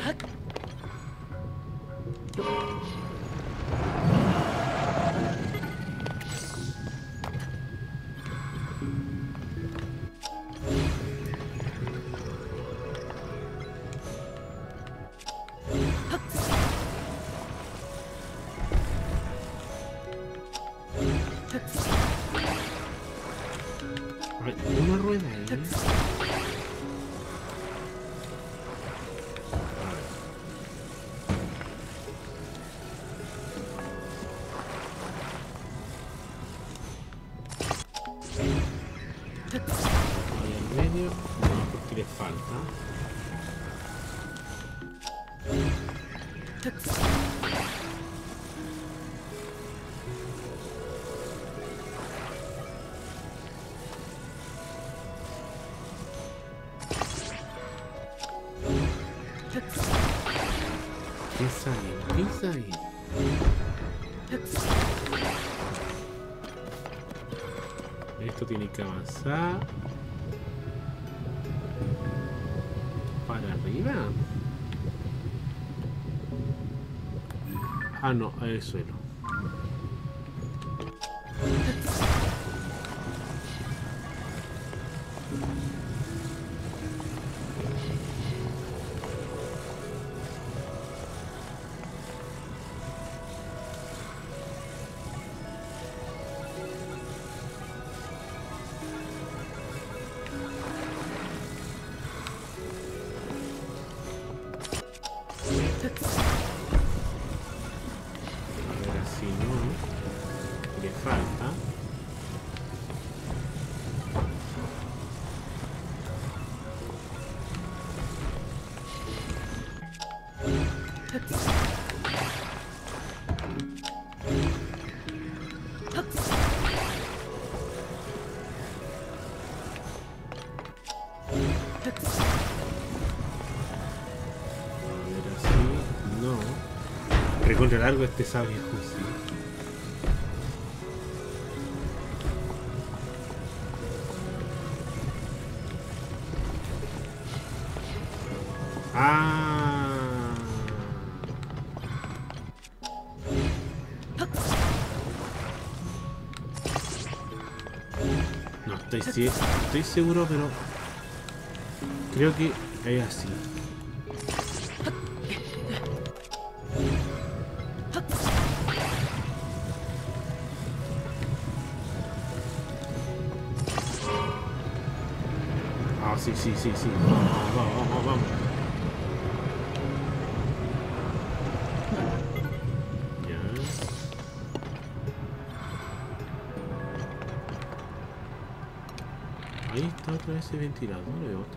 S1: Hay una rueda ahí. Medio, no, porque le falta. Piensa bien, piensa bien. Esto tiene que avanzar para arriba. Ah, no, el suelo. Ahora sí, no. Le falta. Recontra largo este sabio, sí. Ah. No estoy seguro, pero creo que es así. Ah, sí. Vamos. Ya. Ahí está otra vez ese ventilador de otro.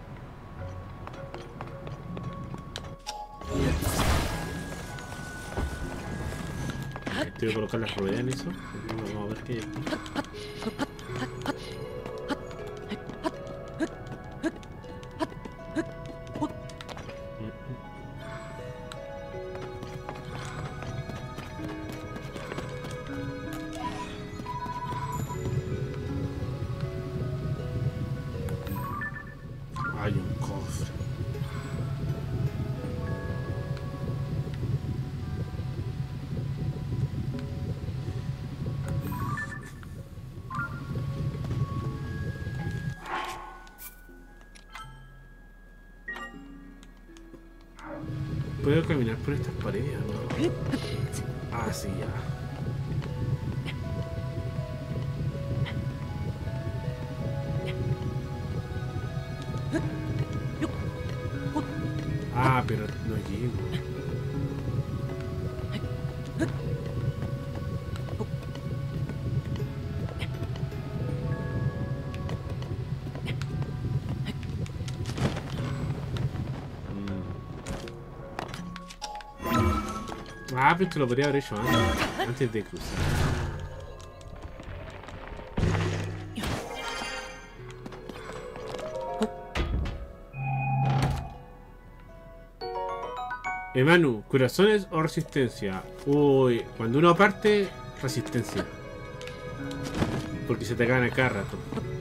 S1: Te voy a colocar las ruedas en eso. Vamos a ver qué hay aquí. Hay un cofre. ¿Puedo caminar por estas paredes o no? Ah, sí, ya. Ah, pero no llego. Ah, pero esto lo podría haber hecho antes de cruzar. Manu, ¿corazones o resistencia? Uy, cuando uno parte, resistencia. Porque se te gana cada rato.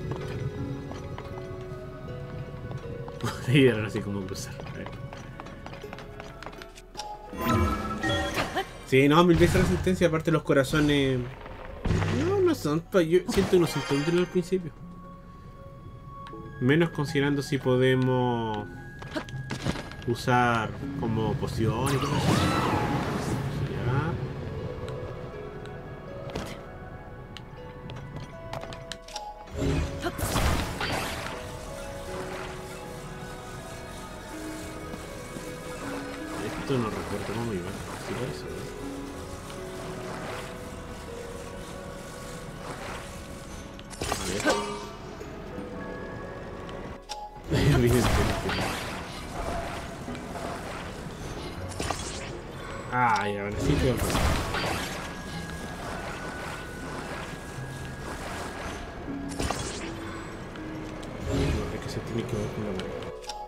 S1: Y ahora no sé cómo cruzar. Sí, no, 1000 veces resistencia. Aparte los corazones... No son... Yo siento que no son tan útiles al principio. Menos considerando si podemos... usar como poción y cosas así. Ya. Esto no recuerdo cómo iba. Sí, parece, ¿no? A ver. Evidentemente. Ah, ya, ahora sí te lo puedo. No, es que se tiene que ver con la pared.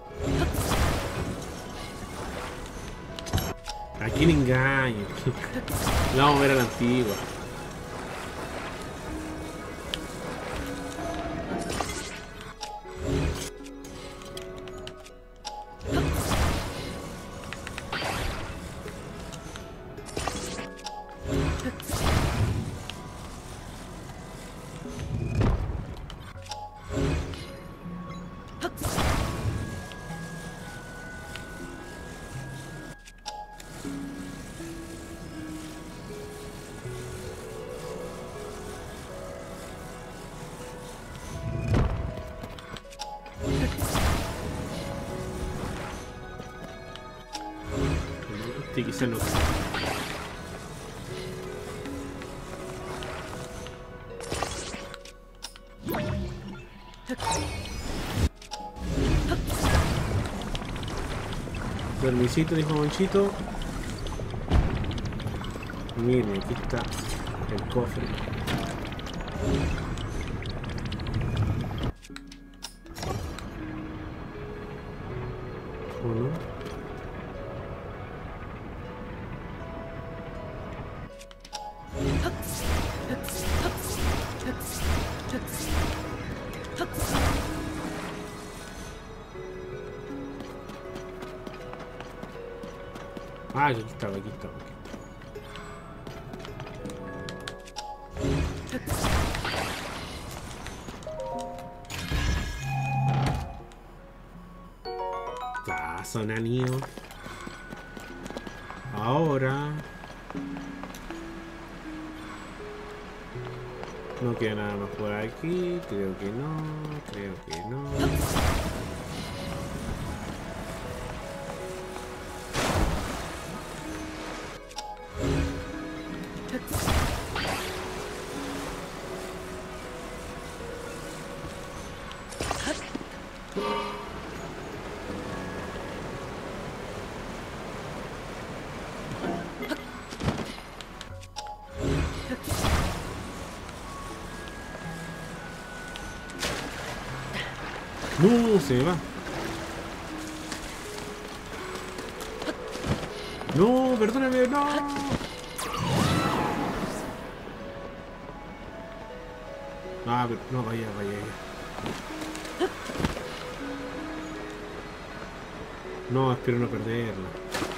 S1: ¿A quién engaño? La vamos a ver a la antigua. Este quizá no. Permisito, dijo Monchito. Miren, aquí está el cofre. ¿O no? Ah, aquí estaba, aquí estaba. Ah, son anillos. Ahora no queda nada más por aquí. Creo que no. Creo que no. No, se me va. No, perdóname, no. Ah, pero no, vaya. No, espero no perderla.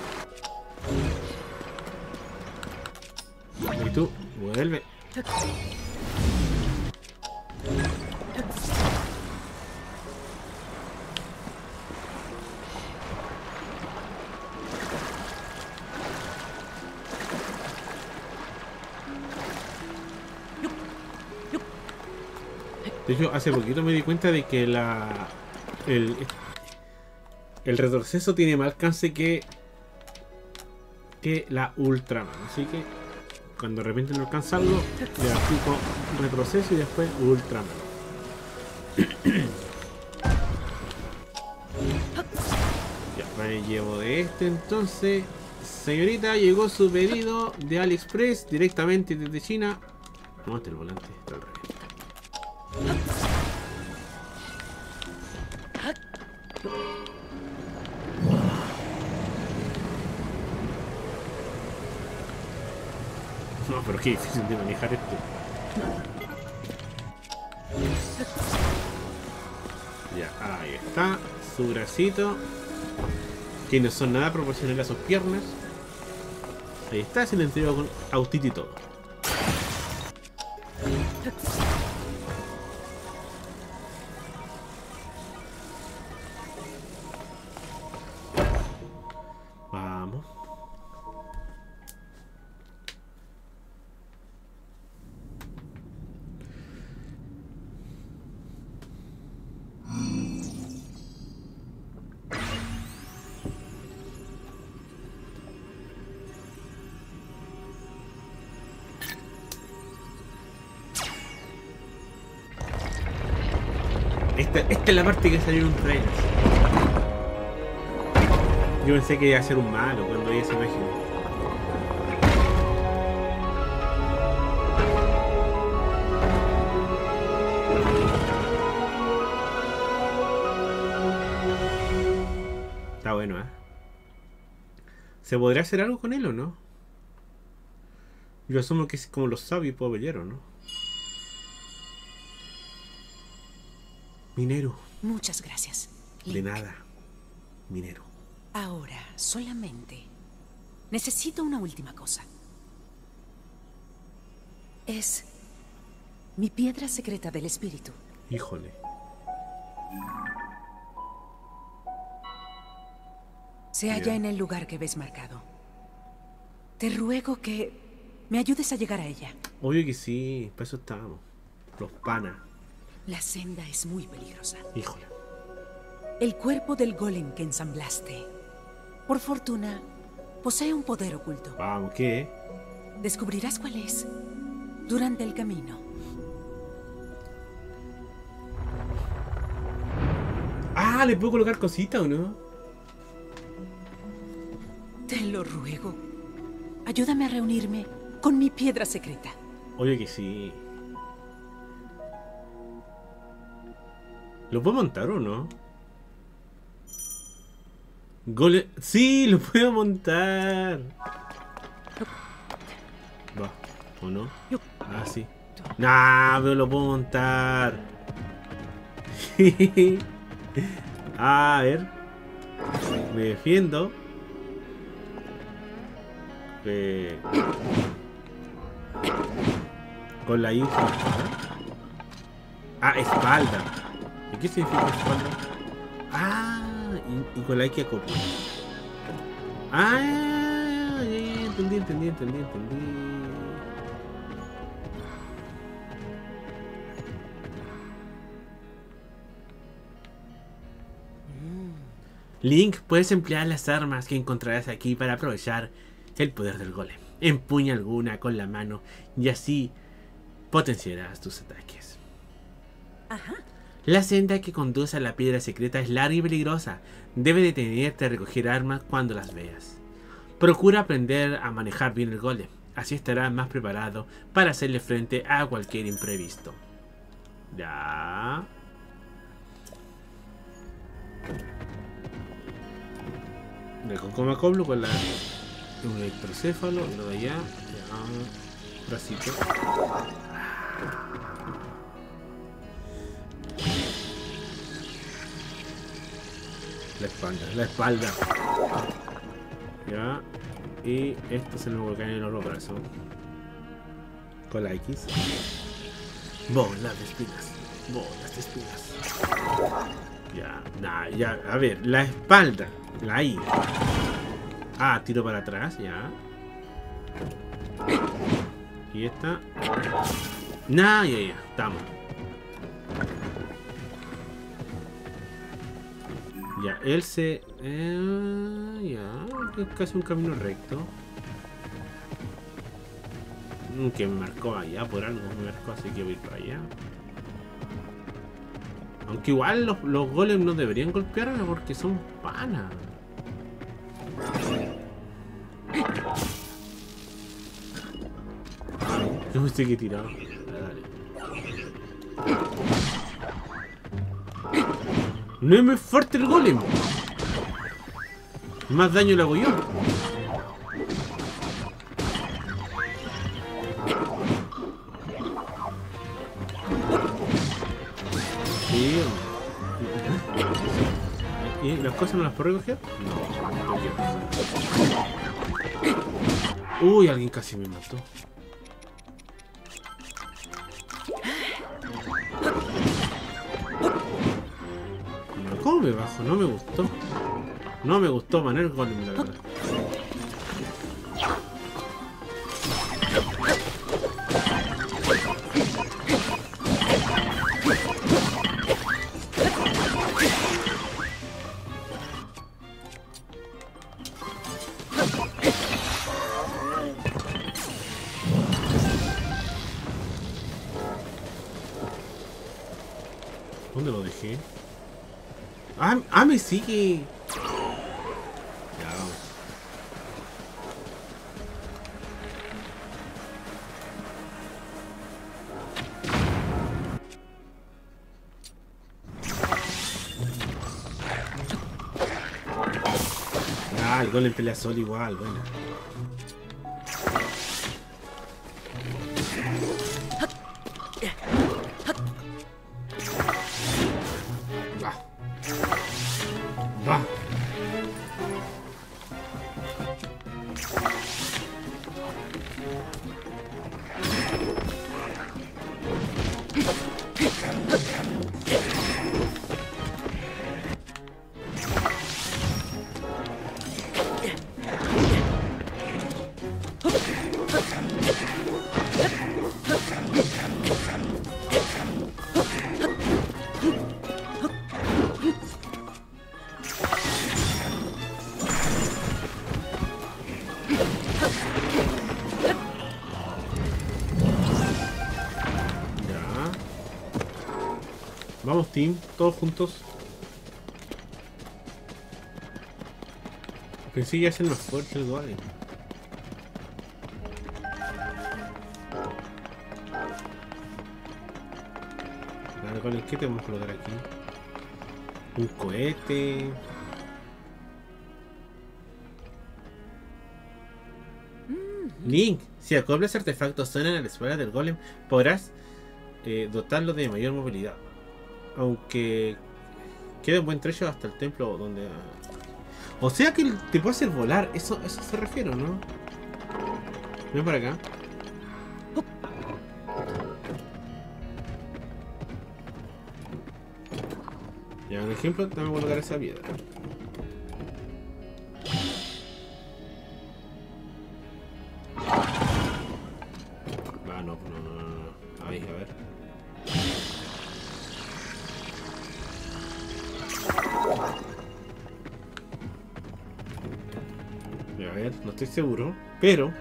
S1: Y tú, vuelve. De hecho, hace poquito me di cuenta de que el retroceso tiene más alcance que la Ultraman. Así que cuando de repente no alcanzarlo, le aplico retroceso y después Ultraman. Ya, me llevo de este entonces. Señorita, llegó su pedido de AliExpress directamente desde China. No, este es el volante, está al revés. No, pero qué difícil de manejar esto. Ya, ahí está. Su bracito. Que no son nada proporcionales a sus piernas. Ahí está, se le entrega con autito y todo. Vamos. Esta es la parte que salió en un trailer. Yo pensé que iba a ser un malo cuando vi esa imagen. Está bueno, ¿eh? ¿Se podría hacer algo con él o no? Yo asumo que es como los sabios povelleros, ¿no? Minero.
S2: Muchas gracias, Link.
S1: De nada. Minero.
S2: Ahora, solamente necesito una última cosa. Es mi piedra secreta del espíritu.
S1: Híjole.
S2: Se halla en el lugar que ves marcado. Te ruego que me ayudes a llegar a ella.
S1: Obvio que sí, para eso estábamos. Los panas.
S2: La senda es muy peligrosa.
S1: Híjole.
S2: El cuerpo del golem que ensamblaste, por fortuna, posee un poder oculto.
S1: Vamos, ¿qué?
S2: Descubrirás cuál es durante el camino.
S1: Ah, ¿le puedo colocar cositas o no?
S2: Te lo ruego. Ayúdame a reunirme con mi piedra secreta.
S1: Obvio que sí. ¿Lo puedo montar o no? Golem. Sí, lo puedo montar. Va, ¿o no? Ah, sí. Nah, pero lo puedo montar. A ver. Me defiendo. Con la info. Ah, espalda. ¿Y qué significa espalda? Ah, y con la X acopla. Ah, ya, entendí. Link, puedes emplear las armas que encontrarás aquí para aprovechar el poder del golem. Empuña alguna con la mano y así potenciarás tus ataques.
S2: Ajá.
S1: La senda que conduce a la piedra secreta es larga y peligrosa. Debe detenerte a recoger armas cuando las veas. Procura aprender a manejar bien el golem. Así estarás más preparado para hacerle frente a cualquier imprevisto. Ya. De Cocoma Coblo con un electrocéfalo. Lo de allá. Ya. Bracito. La espalda, la espalda. Ya. Y esto se nos volcán en el otro brazo. Con la X. Bolas de espinas. Bolas de espinas. Ya, nah, ya. A ver, la espalda. La I. Ah, tiro para atrás, ya. Y esta. Nah, ya. Estamos. Ya, él se... ya, es casi un camino recto. Que me marcó allá, por algo me marcó, así que voy para allá. Aunque igual los golems no deberían golpearme porque son panas. Yo me estoy tirado. Dale. No es más fuerte el golem. Más daño le hago yo. Sí. ¿Y las cosas no las puedo recoger? No. Uy, alguien casi me mató. ¿Cómo me bajo? No me gustó. No me gustó Manuel Golem, la verdad. ¿Dónde lo dejé? Ah, me sigue. Ya vamos. Ah, el golem pelea solo igual, bueno. Va. Vamos, team, todos juntos. Pensé que iba a ser más fuerte el golem. Vale, golem, ¿qué te vamos a colocar aquí? Un cohete. Link, si acoplas artefactos Zona en la espalda del golem, podrás dotarlo de mayor movilidad. Aunque queda un buen trecho hasta el templo donde... O sea que te puede hacer volar, eso se refiere, ¿no? Ven para acá. Ya, un ejemplo, te voy a colocar esa piedra. Ah, no. Ahí, a ver. A ver, no estoy seguro, pero...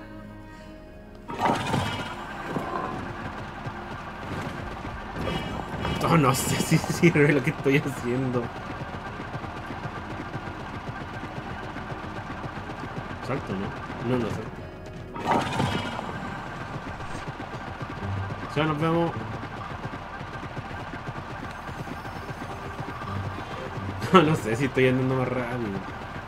S1: Oh, no sé si sirve lo que estoy haciendo. ¿Salto, no? No, no salto. Ya nos vemos. No, no sé si estoy andando más rápido.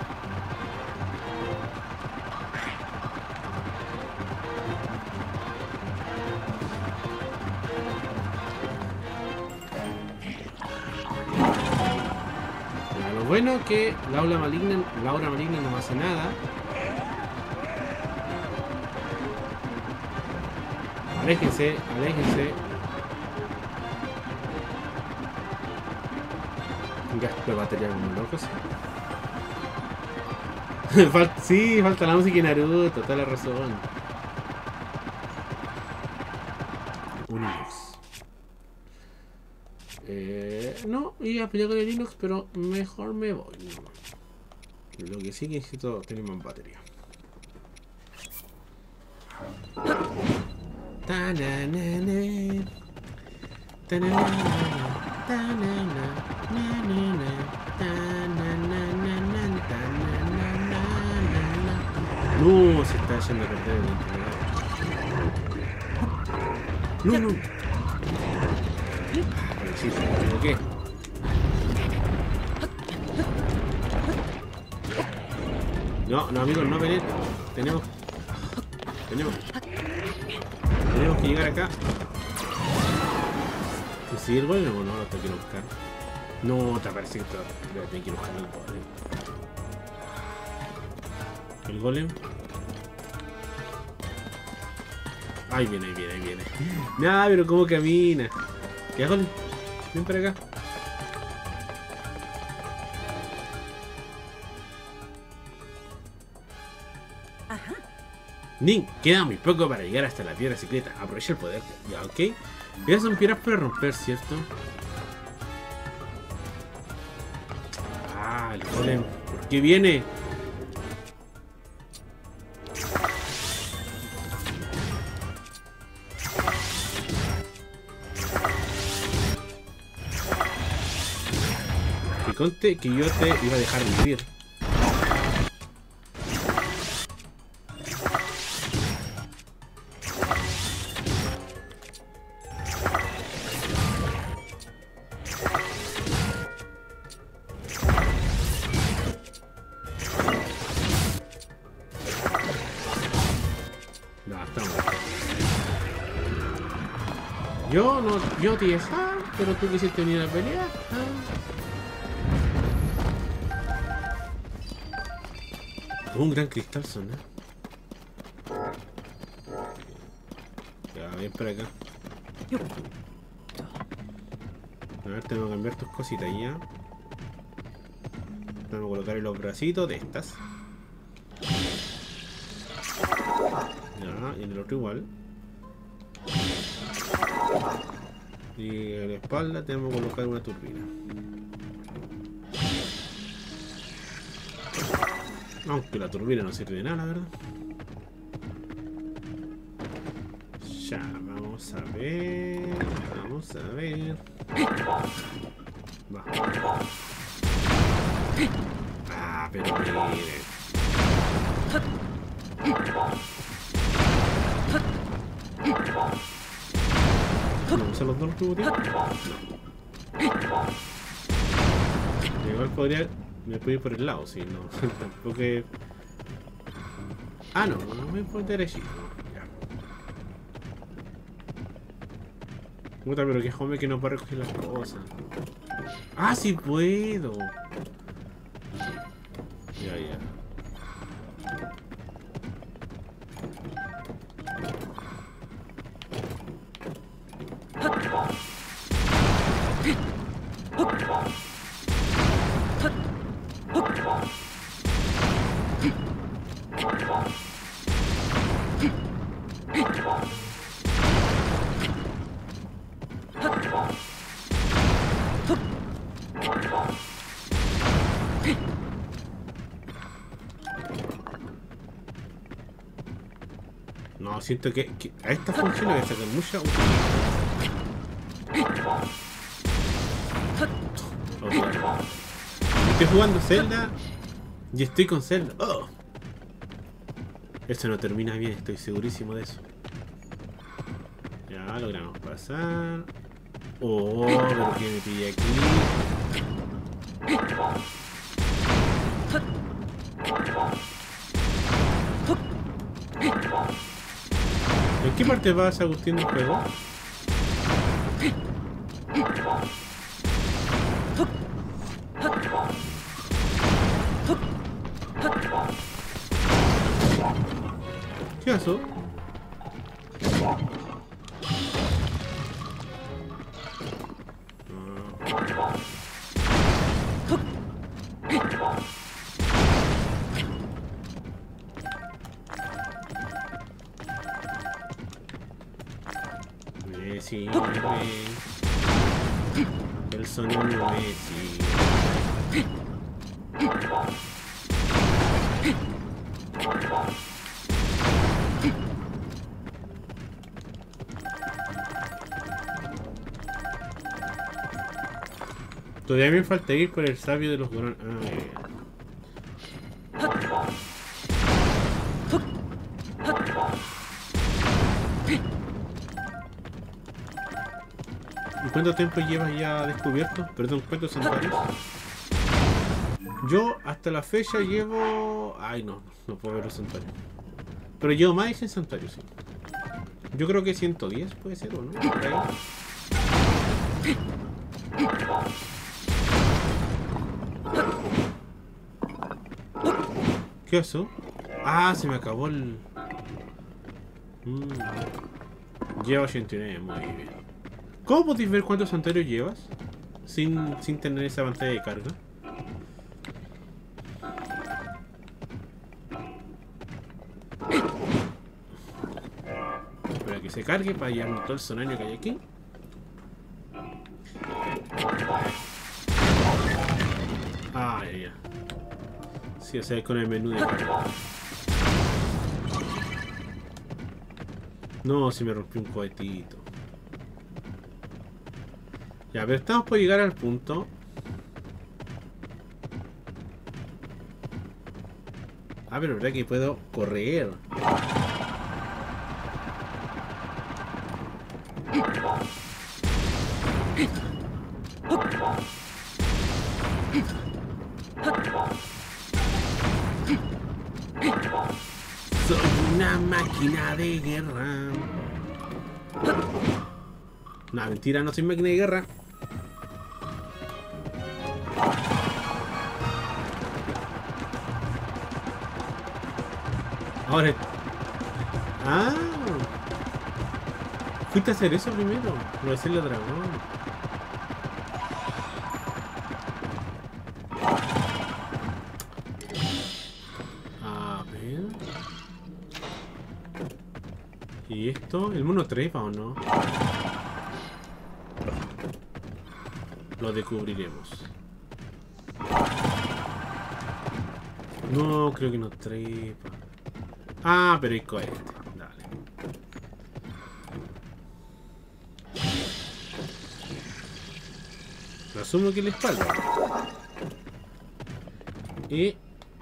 S1: Lo bueno es que Laura Maligna no me hace nada. Aléjense, aléjense. Gasto de batería como locos. Sí, falta la música de Naruto, toda la razón. Unix. No, iba a pelear con el Linux, pero mejor me voy. Lo que sí que necesito tener más batería. No, se está yendo a perder el internet. No, no. Sí, me equivoqué. No, no, amigos, no peleen. Tenemos que llegar acá. ¿Y si el golem o no? Lo tengo que buscar. No, te parece que te tengo que buscar el golem. El golem. Ahí viene, ahí viene, ahí viene. Nah, pero cómo camina. ¿Qué golem? Ven para acá.
S2: Ajá.
S1: Ning, queda muy poco para llegar hasta la piedra secreta. Aprovecha el poder. Ya, ok. Esas son piedras para romper, ¿cierto? Ah, el golem. ¿Por qué viene? Que conte que yo te iba a dejar vivir. Yo te dije, pero tú quisiste venir a pelear. Un gran cristal sonó. Ya, ven para acá. A ver, tengo que cambiar tus cositas ya. Vamos a colocar en los bracitos de estas. Ya, y en el otro igual. Y en la espalda tenemos que colocar una turbina. Aunque la turbina no sirve de nada, la verdad. Ya, vamos a ver. Vamos a ver. Va. Ah, pero miren. ¿No usan los dos tubos, tío? No. Igual podría... Me puedo ir por el lado, si no. Tampoco es... Ah, no, no me puedo derechito. Ya. Puta, pero que jome que no puedo recoger las cosas. Ah, sí puedo. Ya, ya. No, siento que a esta función le voy a sacar mucha utilidad. Estoy jugando Zelda y estoy con Zelda. Oh. Esto no termina bien, estoy segurísimo de eso. Ya logramos pasar. Oh, pero que me pillé aquí. ¿En qué parte vas, Agustín, del juego? ¿Qué pasó? Messi, el sonido Messi. Todavía me falta ir por el sabio de los Goron. ¿Y cuánto tiempo llevas ya descubierto? Perdón, ¿cuántos santuarios? Yo hasta la fecha llevo... Ay, no puedo ver los santuarios. Pero llevo más de 100 santuarios, sí. Yo creo que 110 puede ser, ¿o no? Por ahí. ¿Qué pasó? Ah, se me acabó el... Lleva 89, muy bien. ¿Cómo podéis ver cuántos santuarios llevas? Sin tener esa pantalla de carga. Espera que se cargue para llevarme todo el sonario que hay aquí. Ah, ya. Sí, o sea, con el menú de carga. No, si me rompió un cohetito. Ya, pero estamos por llegar al punto. Ah, pero verdad que puedo correr. Soy una máquina de guerra. No, mentira, no soy máquina de guerra. Ahora... Ah, fuiste a hacer eso primero. Lo de hacerle a dragón. A ver. ¿Y esto? ¿El mono trepa o no? Lo descubriremos. No, creo que no trepa. Ah, pero hay cohete. Dale. Asumo que la espalda. Y...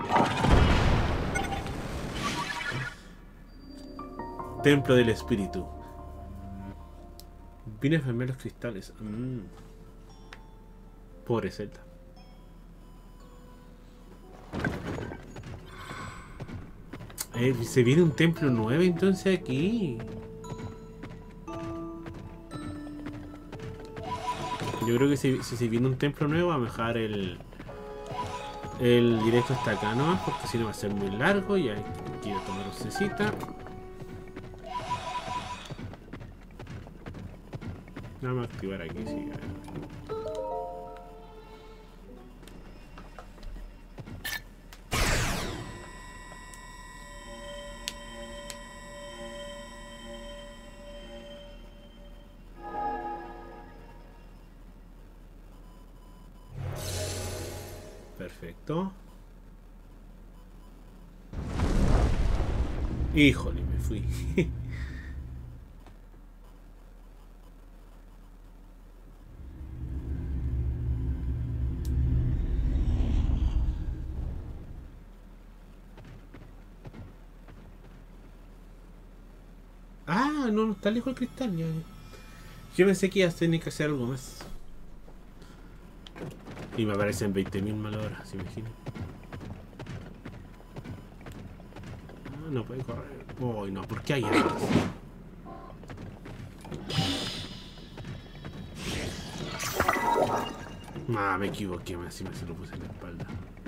S1: Templo del Espíritu. Vine a enfermar los cristales. Pobre Zelda. Se viene un templo nuevo entonces aquí. Yo creo que si se viene un templo nuevo, vamos a dejar el directo hasta acá, ¿no? Porque si no va a ser muy largo y hay que ir a tomar lucecita. Vamos a activar aquí, sí. A ver. Perfecto. Híjole, me fui. Ah, no, no está lejos el cristal. Ya. Yo pensé que iba a tener que hacer algo más. Y me aparecen 20.000 malhoras, ¿se imaginan? Ah, no puede correr. Uy, no, ¿por qué hay armas? Ah, me equivoqué, encima se lo puse en la espalda.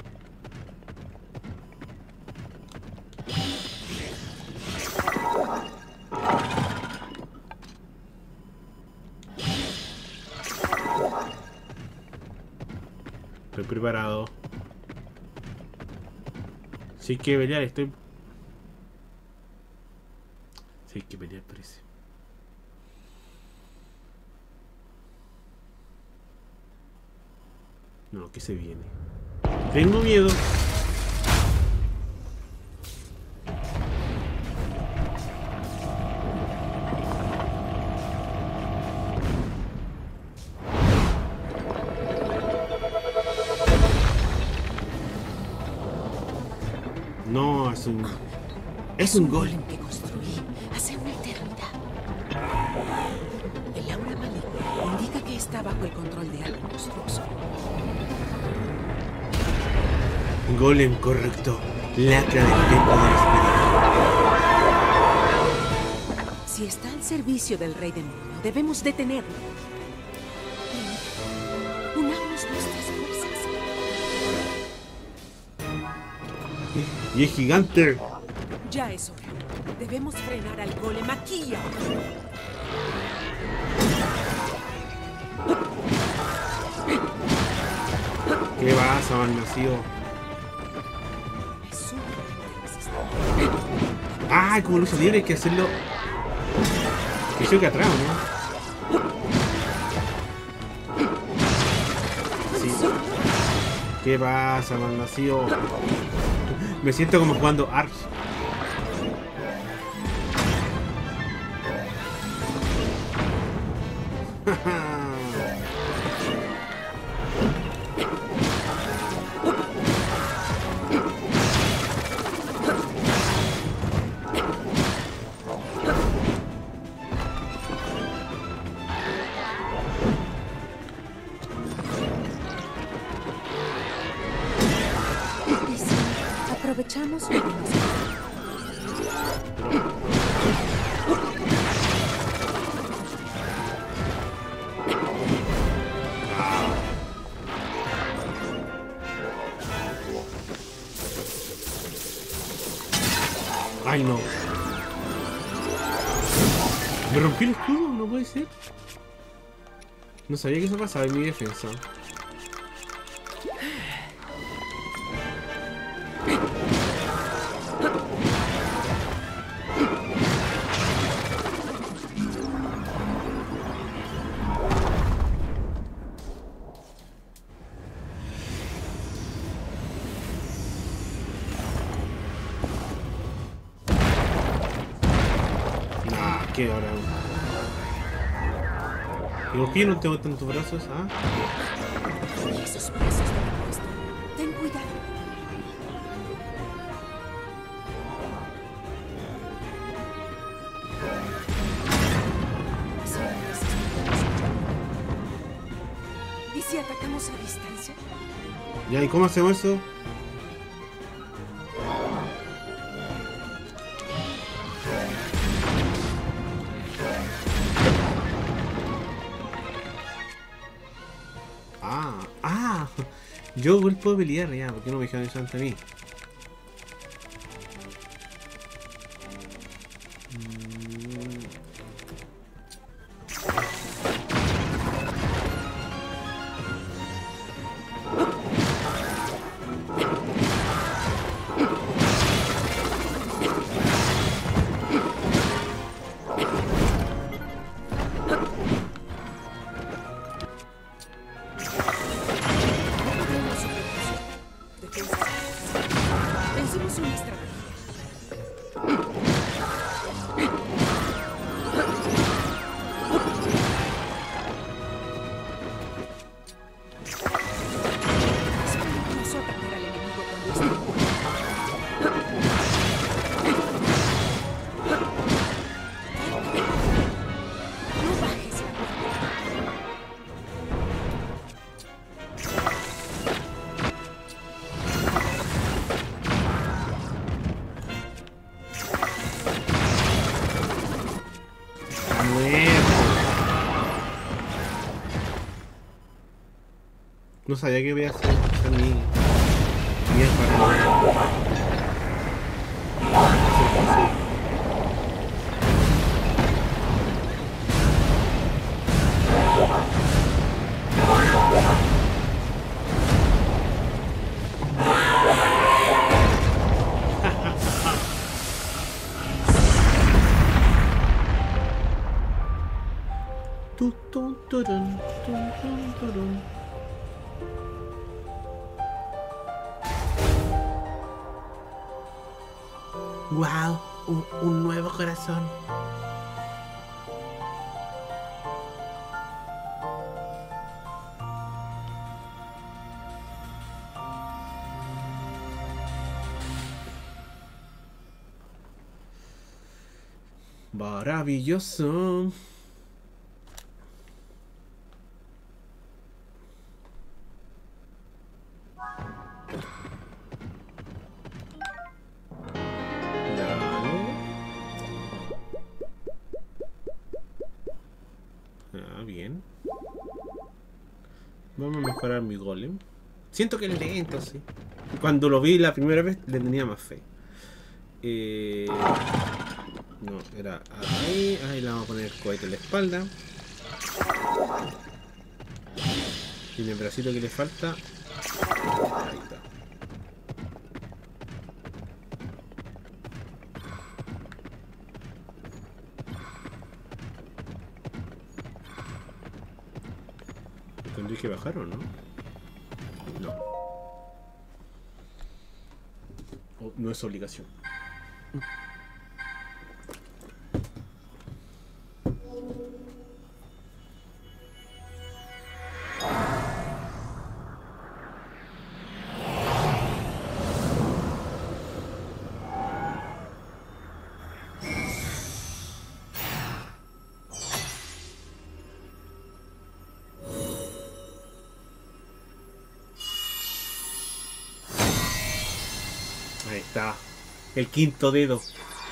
S1: Estoy preparado. Si hay que pelear, estoy... Si hay que pelear, parece. No, ¿qué se viene? Tengo miedo. No, es un... Es un golem
S2: que construí hace una eternidad. El aura maligna indica que está bajo el control de algo monstruoso.
S1: Golem correcto. Lacra del templo del espíritu.
S2: Si está al servicio del rey demonio, debemos detenerlo. Unamos nuestras fuerzas.
S1: Y es gigante.
S2: Ya es hora. Debemos frenar al golem aquí y ahora.
S1: ¿Qué pasa, malnacido?
S2: Es sumamente resistente.
S1: Ah, como lucha libre hay que hacerlo. Que yo que atrás, ¿no? Sí. ¿Qué pasa, malnacido? Me siento como jugando Arch.
S2: Y si aprovechamos lo que nos
S1: Ay, no. Me rompí el escudo, no puede ser. No sabía que eso pasaba en mi defensa. ¿Qué ahora? ¿Y por qué no tengo tantos brazos? ¿Ah?
S2: Y esos brazos de repuesto. Ten cuidado. ¿Y si atacamos a distancia?
S1: Ya, ¿y cómo hacemos eso? Yo igual puedo pelear ya, ¿por qué no me dejan eso ante mí? No sabía que voy a hacer mi espada. Wow, un nuevo corazón. Maravilloso. Bien. Vamos a mejorar mi golem. Siento que es lento, sí. Cuando lo vi la primera vez le tenía más fe. No, era ahí. Ahí le vamos a poner el cohete en la espalda. Y en el bracito que le falta. Ahí está. ¿Tendré que bajar o no? No. No es obligación. Ahí está. El quinto dedo.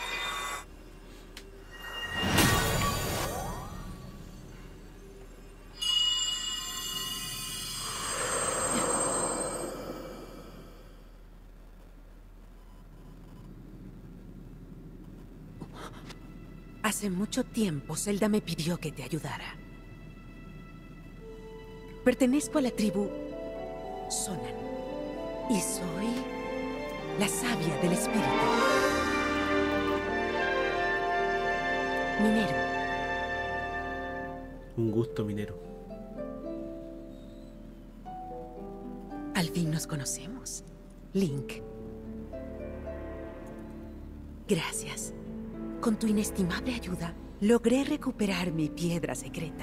S2: Hace mucho tiempo Zelda me pidió que te ayudara. Pertenezco a la tribu Sonan y soy la sabia del espíritu. Minero.
S1: Un gusto, Minero.
S2: Al fin nos conocemos, Link. Gracias. Con tu inestimable ayuda, logré recuperar mi piedra secreta.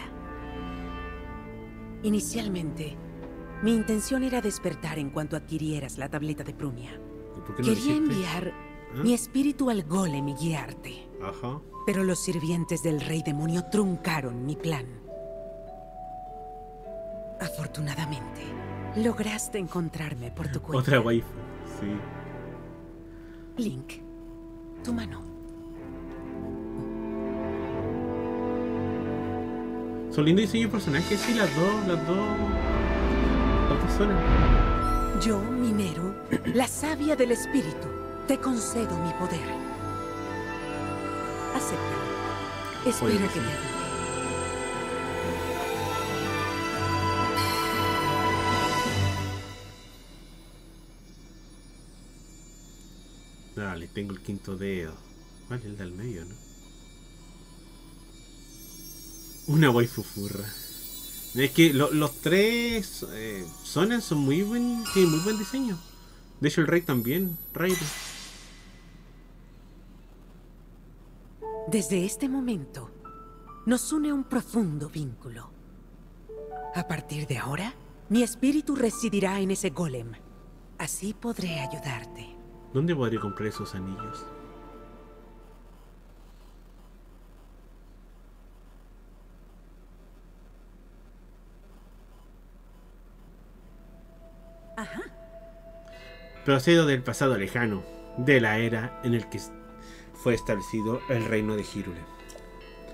S2: Inicialmente, mi intención era despertar en cuanto adquirieras la tableta de Prumia.
S1: ¿Por qué no
S2: Quería
S1: dijiste?
S2: enviar
S1: ¿Ah?
S2: mi espíritu al golem y guiarte.
S1: Ajá.
S2: Pero los sirvientes del rey demonio truncaron mi plan. Afortunadamente, lograste encontrarme por tu cuenta.
S1: Otra waifu. Sí.
S2: Link, tu mano.
S1: Son lindos diseños de personajes, sí, las dos personas.
S2: Yo, Mineru, la sabia del espíritu, te concedo mi poder. Acéptalo. Espero
S1: Oye,
S2: que
S1: sí.
S2: te ayude.
S1: Dale, tengo el quinto dedo. ¿Cuál es el del medio, no? Una waifu furra. Es que los tres Sonan son tienen muy buen diseño. De hecho el rey también. Rey.
S2: Desde este momento, nos une un profundo vínculo. A partir de ahora, mi espíritu residirá en ese golem. Así podré ayudarte.
S1: ¿Dónde podría comprar esos anillos?
S2: Ajá.
S1: Procedo del pasado lejano, de la era en el que fue establecido el reino de Hyrule.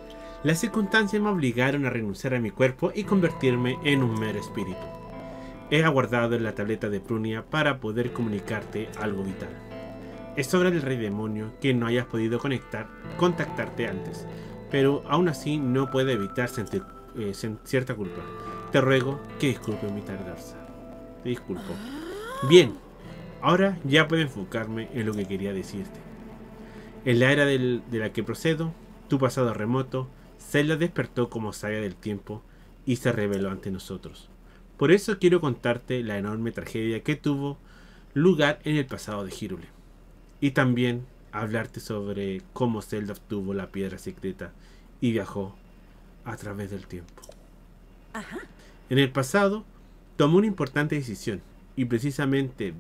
S1: Las circunstancias me obligaron a renunciar a mi cuerpo y convertirme en un mero espíritu. he aguardado en la tableta de Prunia para poder comunicarte algo vital. Es obra del rey demonio que no hayas podido contactarte antes, pero aún así no puede evitar sentir cierta culpa. Te ruego que disculpe mi tardanza. Te disculpo. Bien, ahora ya puedo enfocarme en lo que quería decirte. En la era de la que procedo, tu pasado remoto, Zelda despertó como sabia del tiempo y se reveló ante nosotros. Por eso quiero contarte la enorme tragedia que tuvo lugar en el pasado de Hyrule. Y también hablarte sobre cómo Zelda obtuvo la piedra secreta y viajó a través del tiempo.
S2: Ajá.
S1: En el pasado tomó una importante decisión y precisamente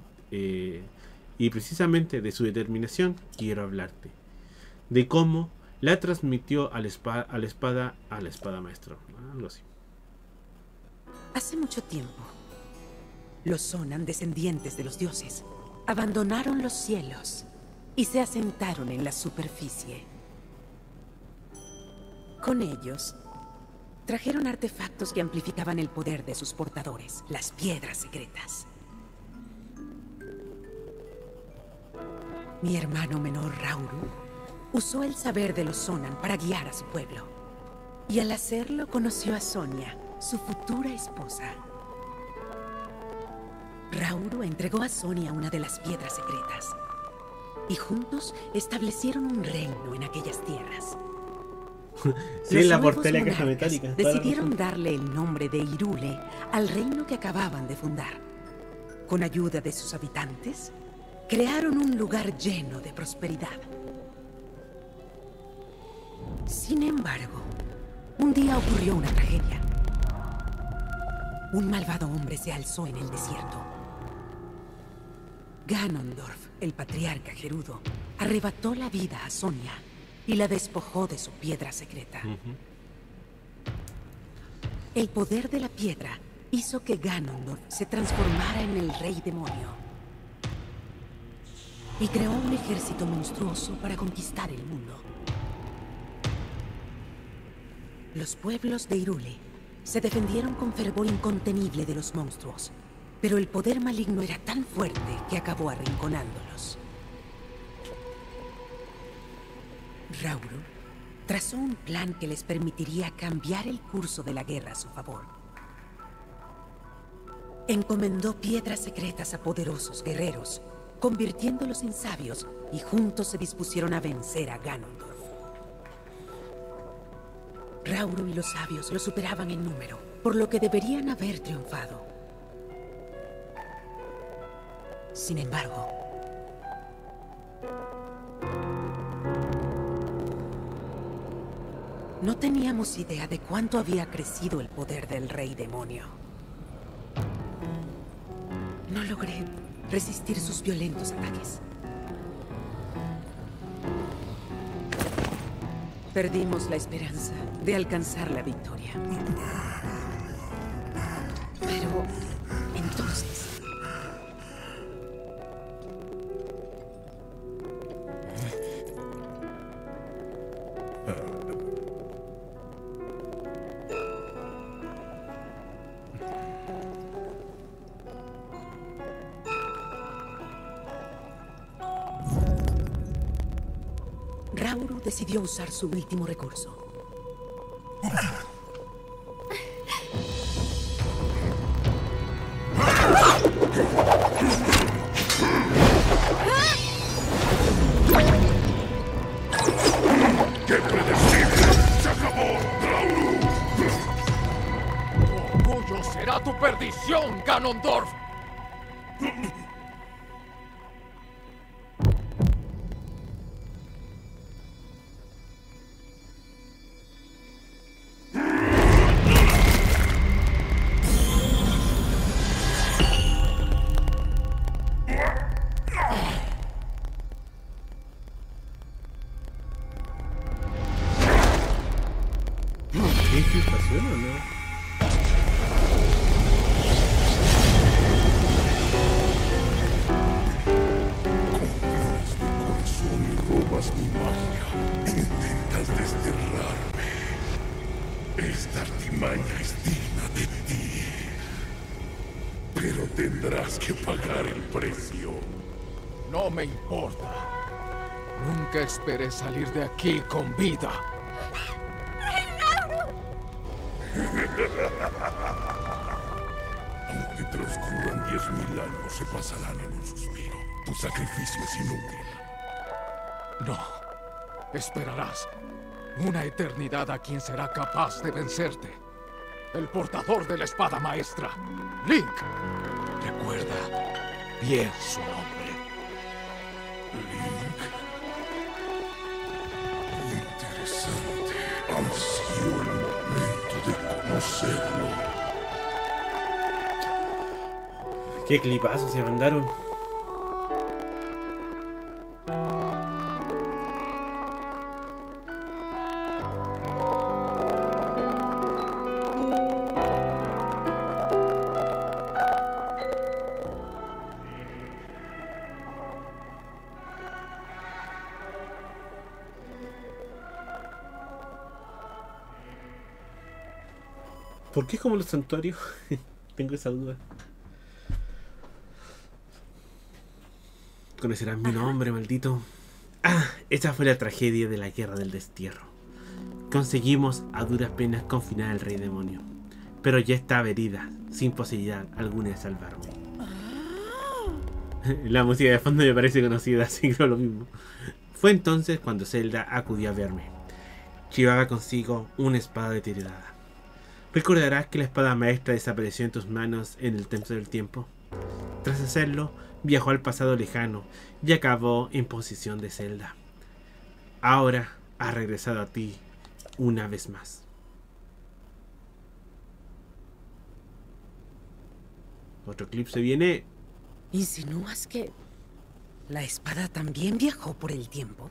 S1: de su determinación quiero hablarte. De cómo la transmitió a la espada maestra. Algo así.
S2: Hace mucho tiempo, los Sonan, descendientes de los dioses, abandonaron los cielos y se asentaron en la superficie. Con ellos, trajeron artefactos que amplificaban el poder de sus portadores, las piedras secretas. Mi hermano menor, Rauru, usó el saber de los Sonan para guiar a su pueblo. Y al hacerlo conoció a Sonia, su futura esposa. Rauru entregó a Sonia una de las piedras secretas. Y juntos establecieron un reino en aquellas tierras.
S1: Sí,
S2: Los
S1: la
S2: nuevos
S1: porté la caja
S2: monarcas
S1: metálica.
S2: decidieron darle el nombre de Hyrule al reino que acababan de fundar. Con ayuda de sus habitantes, crearon un lugar lleno de prosperidad. Sin embargo, un día ocurrió una tragedia. Un malvado hombre se alzó en el desierto. Ganondorf, el patriarca Gerudo, arrebató la vida a Sonia y la despojó de su piedra secreta. El poder de la piedra hizo que Ganondorf se transformara en el rey demonio y creó un ejército monstruoso para conquistar el mundo. Los pueblos de Hyrule se defendieron con fervor incontenible de los monstruos, pero el poder maligno era tan fuerte que acabó arrinconándolos. Rauru trazó un plan que les permitiría cambiar el curso de la guerra a su favor. Encomendó piedras secretas a poderosos guerreros, convirtiéndolos en sabios, y juntos se dispusieron a vencer a Ganondorf. Rauru y los sabios lo superaban en número, por lo que deberían haber triunfado. Sin embargo, no teníamos idea de cuánto había crecido el poder del rey demonio. No logré resistir sus violentos ataques. Perdimos la esperanza de alcanzar la victoria. Pero entonces... Rauru decidió usar su último recurso.
S3: ¡Qué predecible! ¡Se acabó, Rauru!
S4: ¡Tu orgullo será tu perdición, Ganondorf!
S1: ¿Qué infiltración o no?
S3: pero tendrás que pagar el precio.
S4: No me importa. Nunca esperé salir de aquí con vida.
S3: Aunque transcurran 10.000 años, se pasarán en un suspiro. Tu sacrificio es inútil.
S4: No. Esperarás una eternidad a quien será capaz de vencerte. El portador de la espada maestra, Link. Recuerda bien su nombre.
S3: Link. Interesante. Ha sido el momento de conocerlo.
S1: Qué clipazo se mandaron. ¿Por qué es como los santuarios? Tengo esa duda. Conocerás mi nombre, maldito. Ah, esa fue la tragedia de la Guerra del Destierro. Conseguimos a duras penas confinar al Rey Demonio, pero ya estaba herida, sin posibilidad alguna de salvarme. La música de fondo me parece conocida, así que lo mismo. Fue entonces cuando Zelda acudió a verme. Llevaba consigo una espada deteriorada. Recordarás que la espada maestra desapareció en tus manos en el Templo del Tiempo. Tras hacerlo, viajó al pasado lejano y acabó en posición de Zelda. Ahora ha regresado a ti una vez más. Otro clip se viene.
S2: ¿Insinúas que la espada también viajó por el tiempo?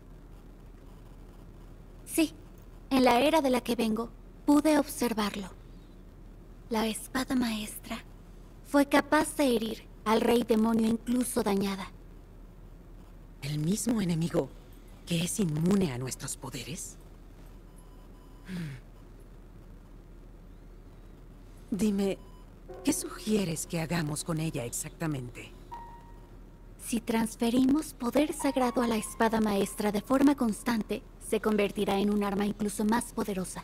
S5: Sí, en la era de la que vengo, pude observarlo. La espada maestra fue capaz de herir al Rey Demonio incluso dañada.
S2: ¿El mismo enemigo que es inmune a nuestros poderes? Dime, ¿qué sugieres que hagamos con ella exactamente?
S5: Si transferimos poder sagrado a la espada maestra de forma constante, se convertirá en un arma incluso más poderosa.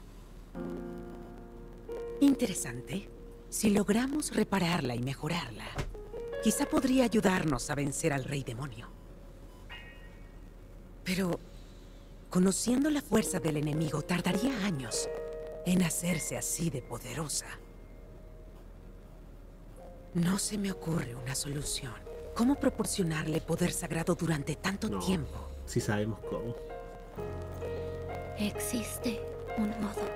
S2: Interesante. Si logramos repararla y mejorarla, quizá podría ayudarnos a vencer al Rey Demonio. Pero, conociendo la fuerza del enemigo, tardaría años en hacerse así de poderosa. No se me ocurre una solución. ¿Cómo proporcionarle poder sagrado durante tanto tiempo?
S1: Si sabemos cómo.
S5: Existe un modo.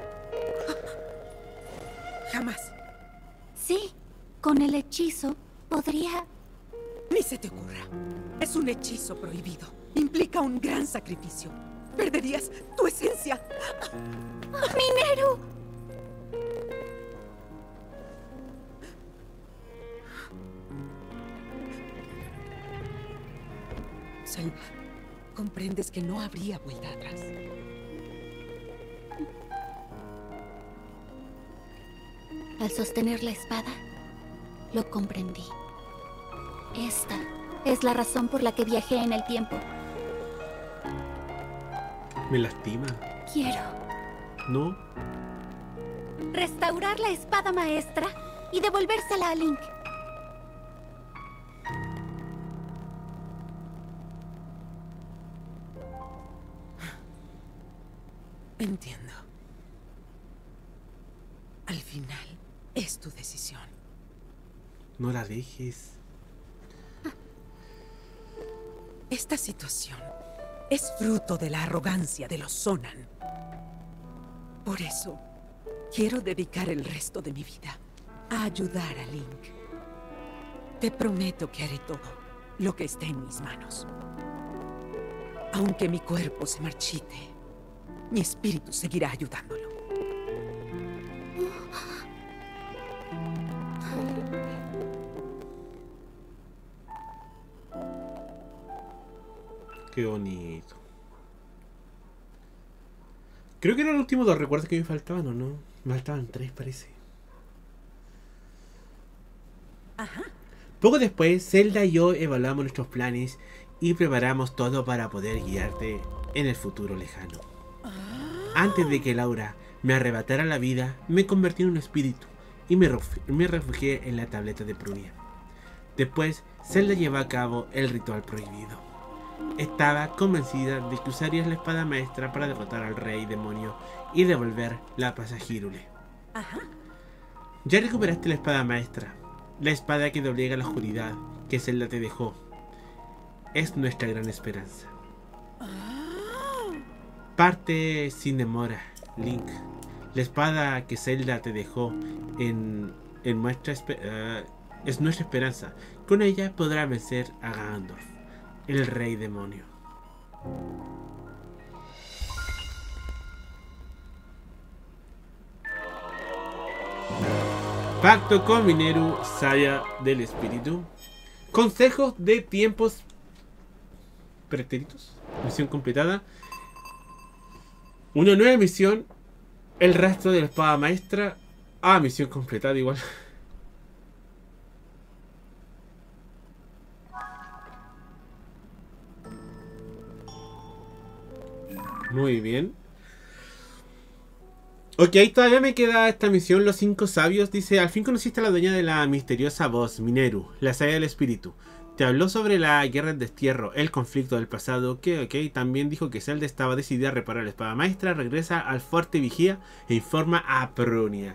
S2: Jamás.
S5: Sí, con el hechizo podría...
S2: Ni se te ocurra. Es un hechizo prohibido. Implica un gran sacrificio. Perderías tu esencia.
S5: ¡Mineru!
S2: Zelda, comprendes que no habría vuelta atrás.
S5: Al sostener la espada, lo comprendí. Esta es la razón por la que viajé en el tiempo.
S1: Me lastima.
S5: Quiero
S1: ¿No?
S5: restaurar la espada maestra y devolvérsela a Link.
S2: Entiendo. Al final, es tu decisión.
S1: No la dejes.
S2: Esta situación es fruto de la arrogancia de los Zonan. Por eso, quiero dedicar el resto de mi vida a ayudar a Link. Te prometo que haré todo lo que esté en mis manos. Aunque mi cuerpo se marchite, mi espíritu seguirá ayudándolo.
S1: Qué bonito. Creo que eran los últimos 2 recuerdos que me faltaban, ¿o no? Me faltaban 3, parece.
S2: Ajá.
S1: Poco después, Zelda y yo evaluamos nuestros planes y preparamos todo para poder guiarte en el futuro lejano. Antes de que Laura me arrebatara la vida, me convertí en un espíritu y me refugié en la tableta de Prunia. Después, Zelda llevó a cabo el ritual prohibido. Estaba convencida de que usarías la espada maestra para derrotar al rey demonio y devolver la paz a Hyrule.
S2: Ajá.
S1: Ya recuperaste la espada maestra, la espada que doblega la oscuridad que Zelda te dejó. Es nuestra gran esperanza. Parte sin demora, Link. La espada que Zelda te dejó es nuestra esperanza. Con ella podrás vencer a Ganondorf, el rey demonio. Pacto con Mineru, Saya del Espíritu. Consejos de tiempos pretéritos. Misión completada. Una nueva misión. El rastro de la espada maestra. Misión completada igual. Muy bien. Ok, todavía me queda esta misión, los 5 sabios. Dice, al fin conociste a la dueña de la misteriosa voz, Mineru, la sabia del espíritu. Te habló sobre la guerra del destierro, el conflicto del pasado, también dijo que Zelda estaba decidida a reparar la espada maestra, regresa al fuerte vigía e informa a Prunia.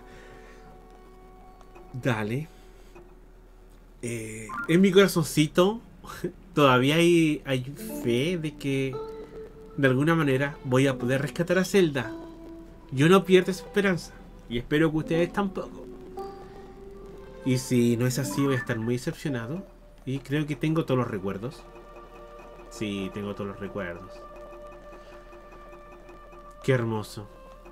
S1: Dale. En mi corazoncito todavía hay fe de que de alguna manera voy a poder rescatar a Zelda. Yo no pierdo esa esperanza. Y espero que ustedes tampoco. Y si no es así, voy a estar muy decepcionado. Y creo que tengo todos los recuerdos. Sí, tengo todos los recuerdos. Qué hermoso.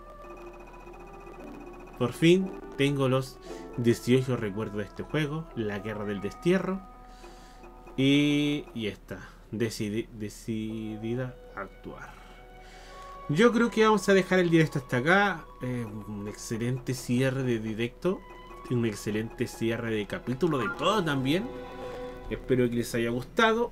S1: Por fin tengo los 18 recuerdos de este juego. La guerra del destierro. Y esta. Decidida a actuar. Yo creo que vamos a dejar el directo hasta acá. Un excelente cierre de directo. Un excelente cierre de capítulo, de todo también. Espero que les haya gustado.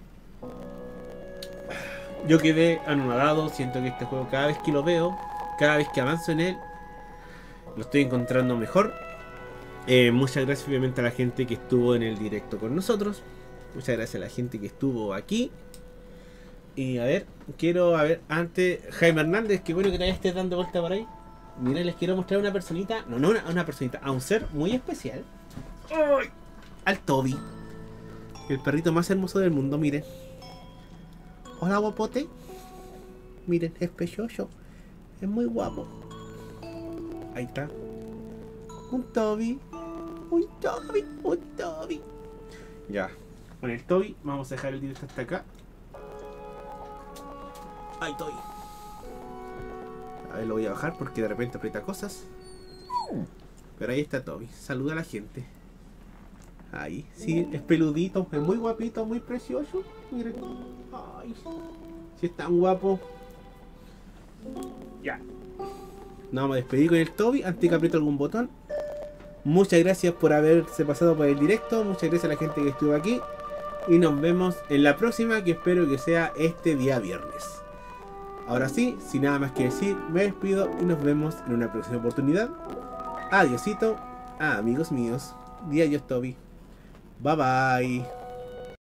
S1: Yo quedé anonadado. Siento que este juego, cada vez que lo veo, cada vez que avanzo en él, lo estoy encontrando mejor. Muchas gracias obviamente a la gente que estuvo en el directo con nosotros. Muchas gracias a la gente que estuvo aquí. Y a ver, antes, Jaime Hernández, qué bueno que todavía estés dando vuelta por ahí. Mira, les quiero mostrar una personita, una personita, a un ser muy especial. ¡Ay! Al Toby, el perrito más hermoso del mundo, miren. Hola, guapote. Miren, es precioso, es muy guapo. Ahí está. Un Toby. Ya, con el Toby vamos a dejar el directo hasta acá. Ahí estoy. A ver, lo voy a bajar porque de repente aprieta cosas. Pero ahí está Toby. Saluda a la gente. Ahí. Sí, es peludito. Es muy guapito, muy precioso. Miren. Ay. Sí, es tan guapo. Ya. Nos vamos a despedir con el Toby antes que apriete algún botón. Muchas gracias por haberse pasado por el directo. Muchas gracias a la gente que estuvo aquí. Y nos vemos en la próxima, que espero que sea este día viernes. Ahora sí, sin nada más que decir, me despido y nos vemos en una próxima oportunidad. Adiósito, amigos míos. Y adiós, Toby. Bye bye.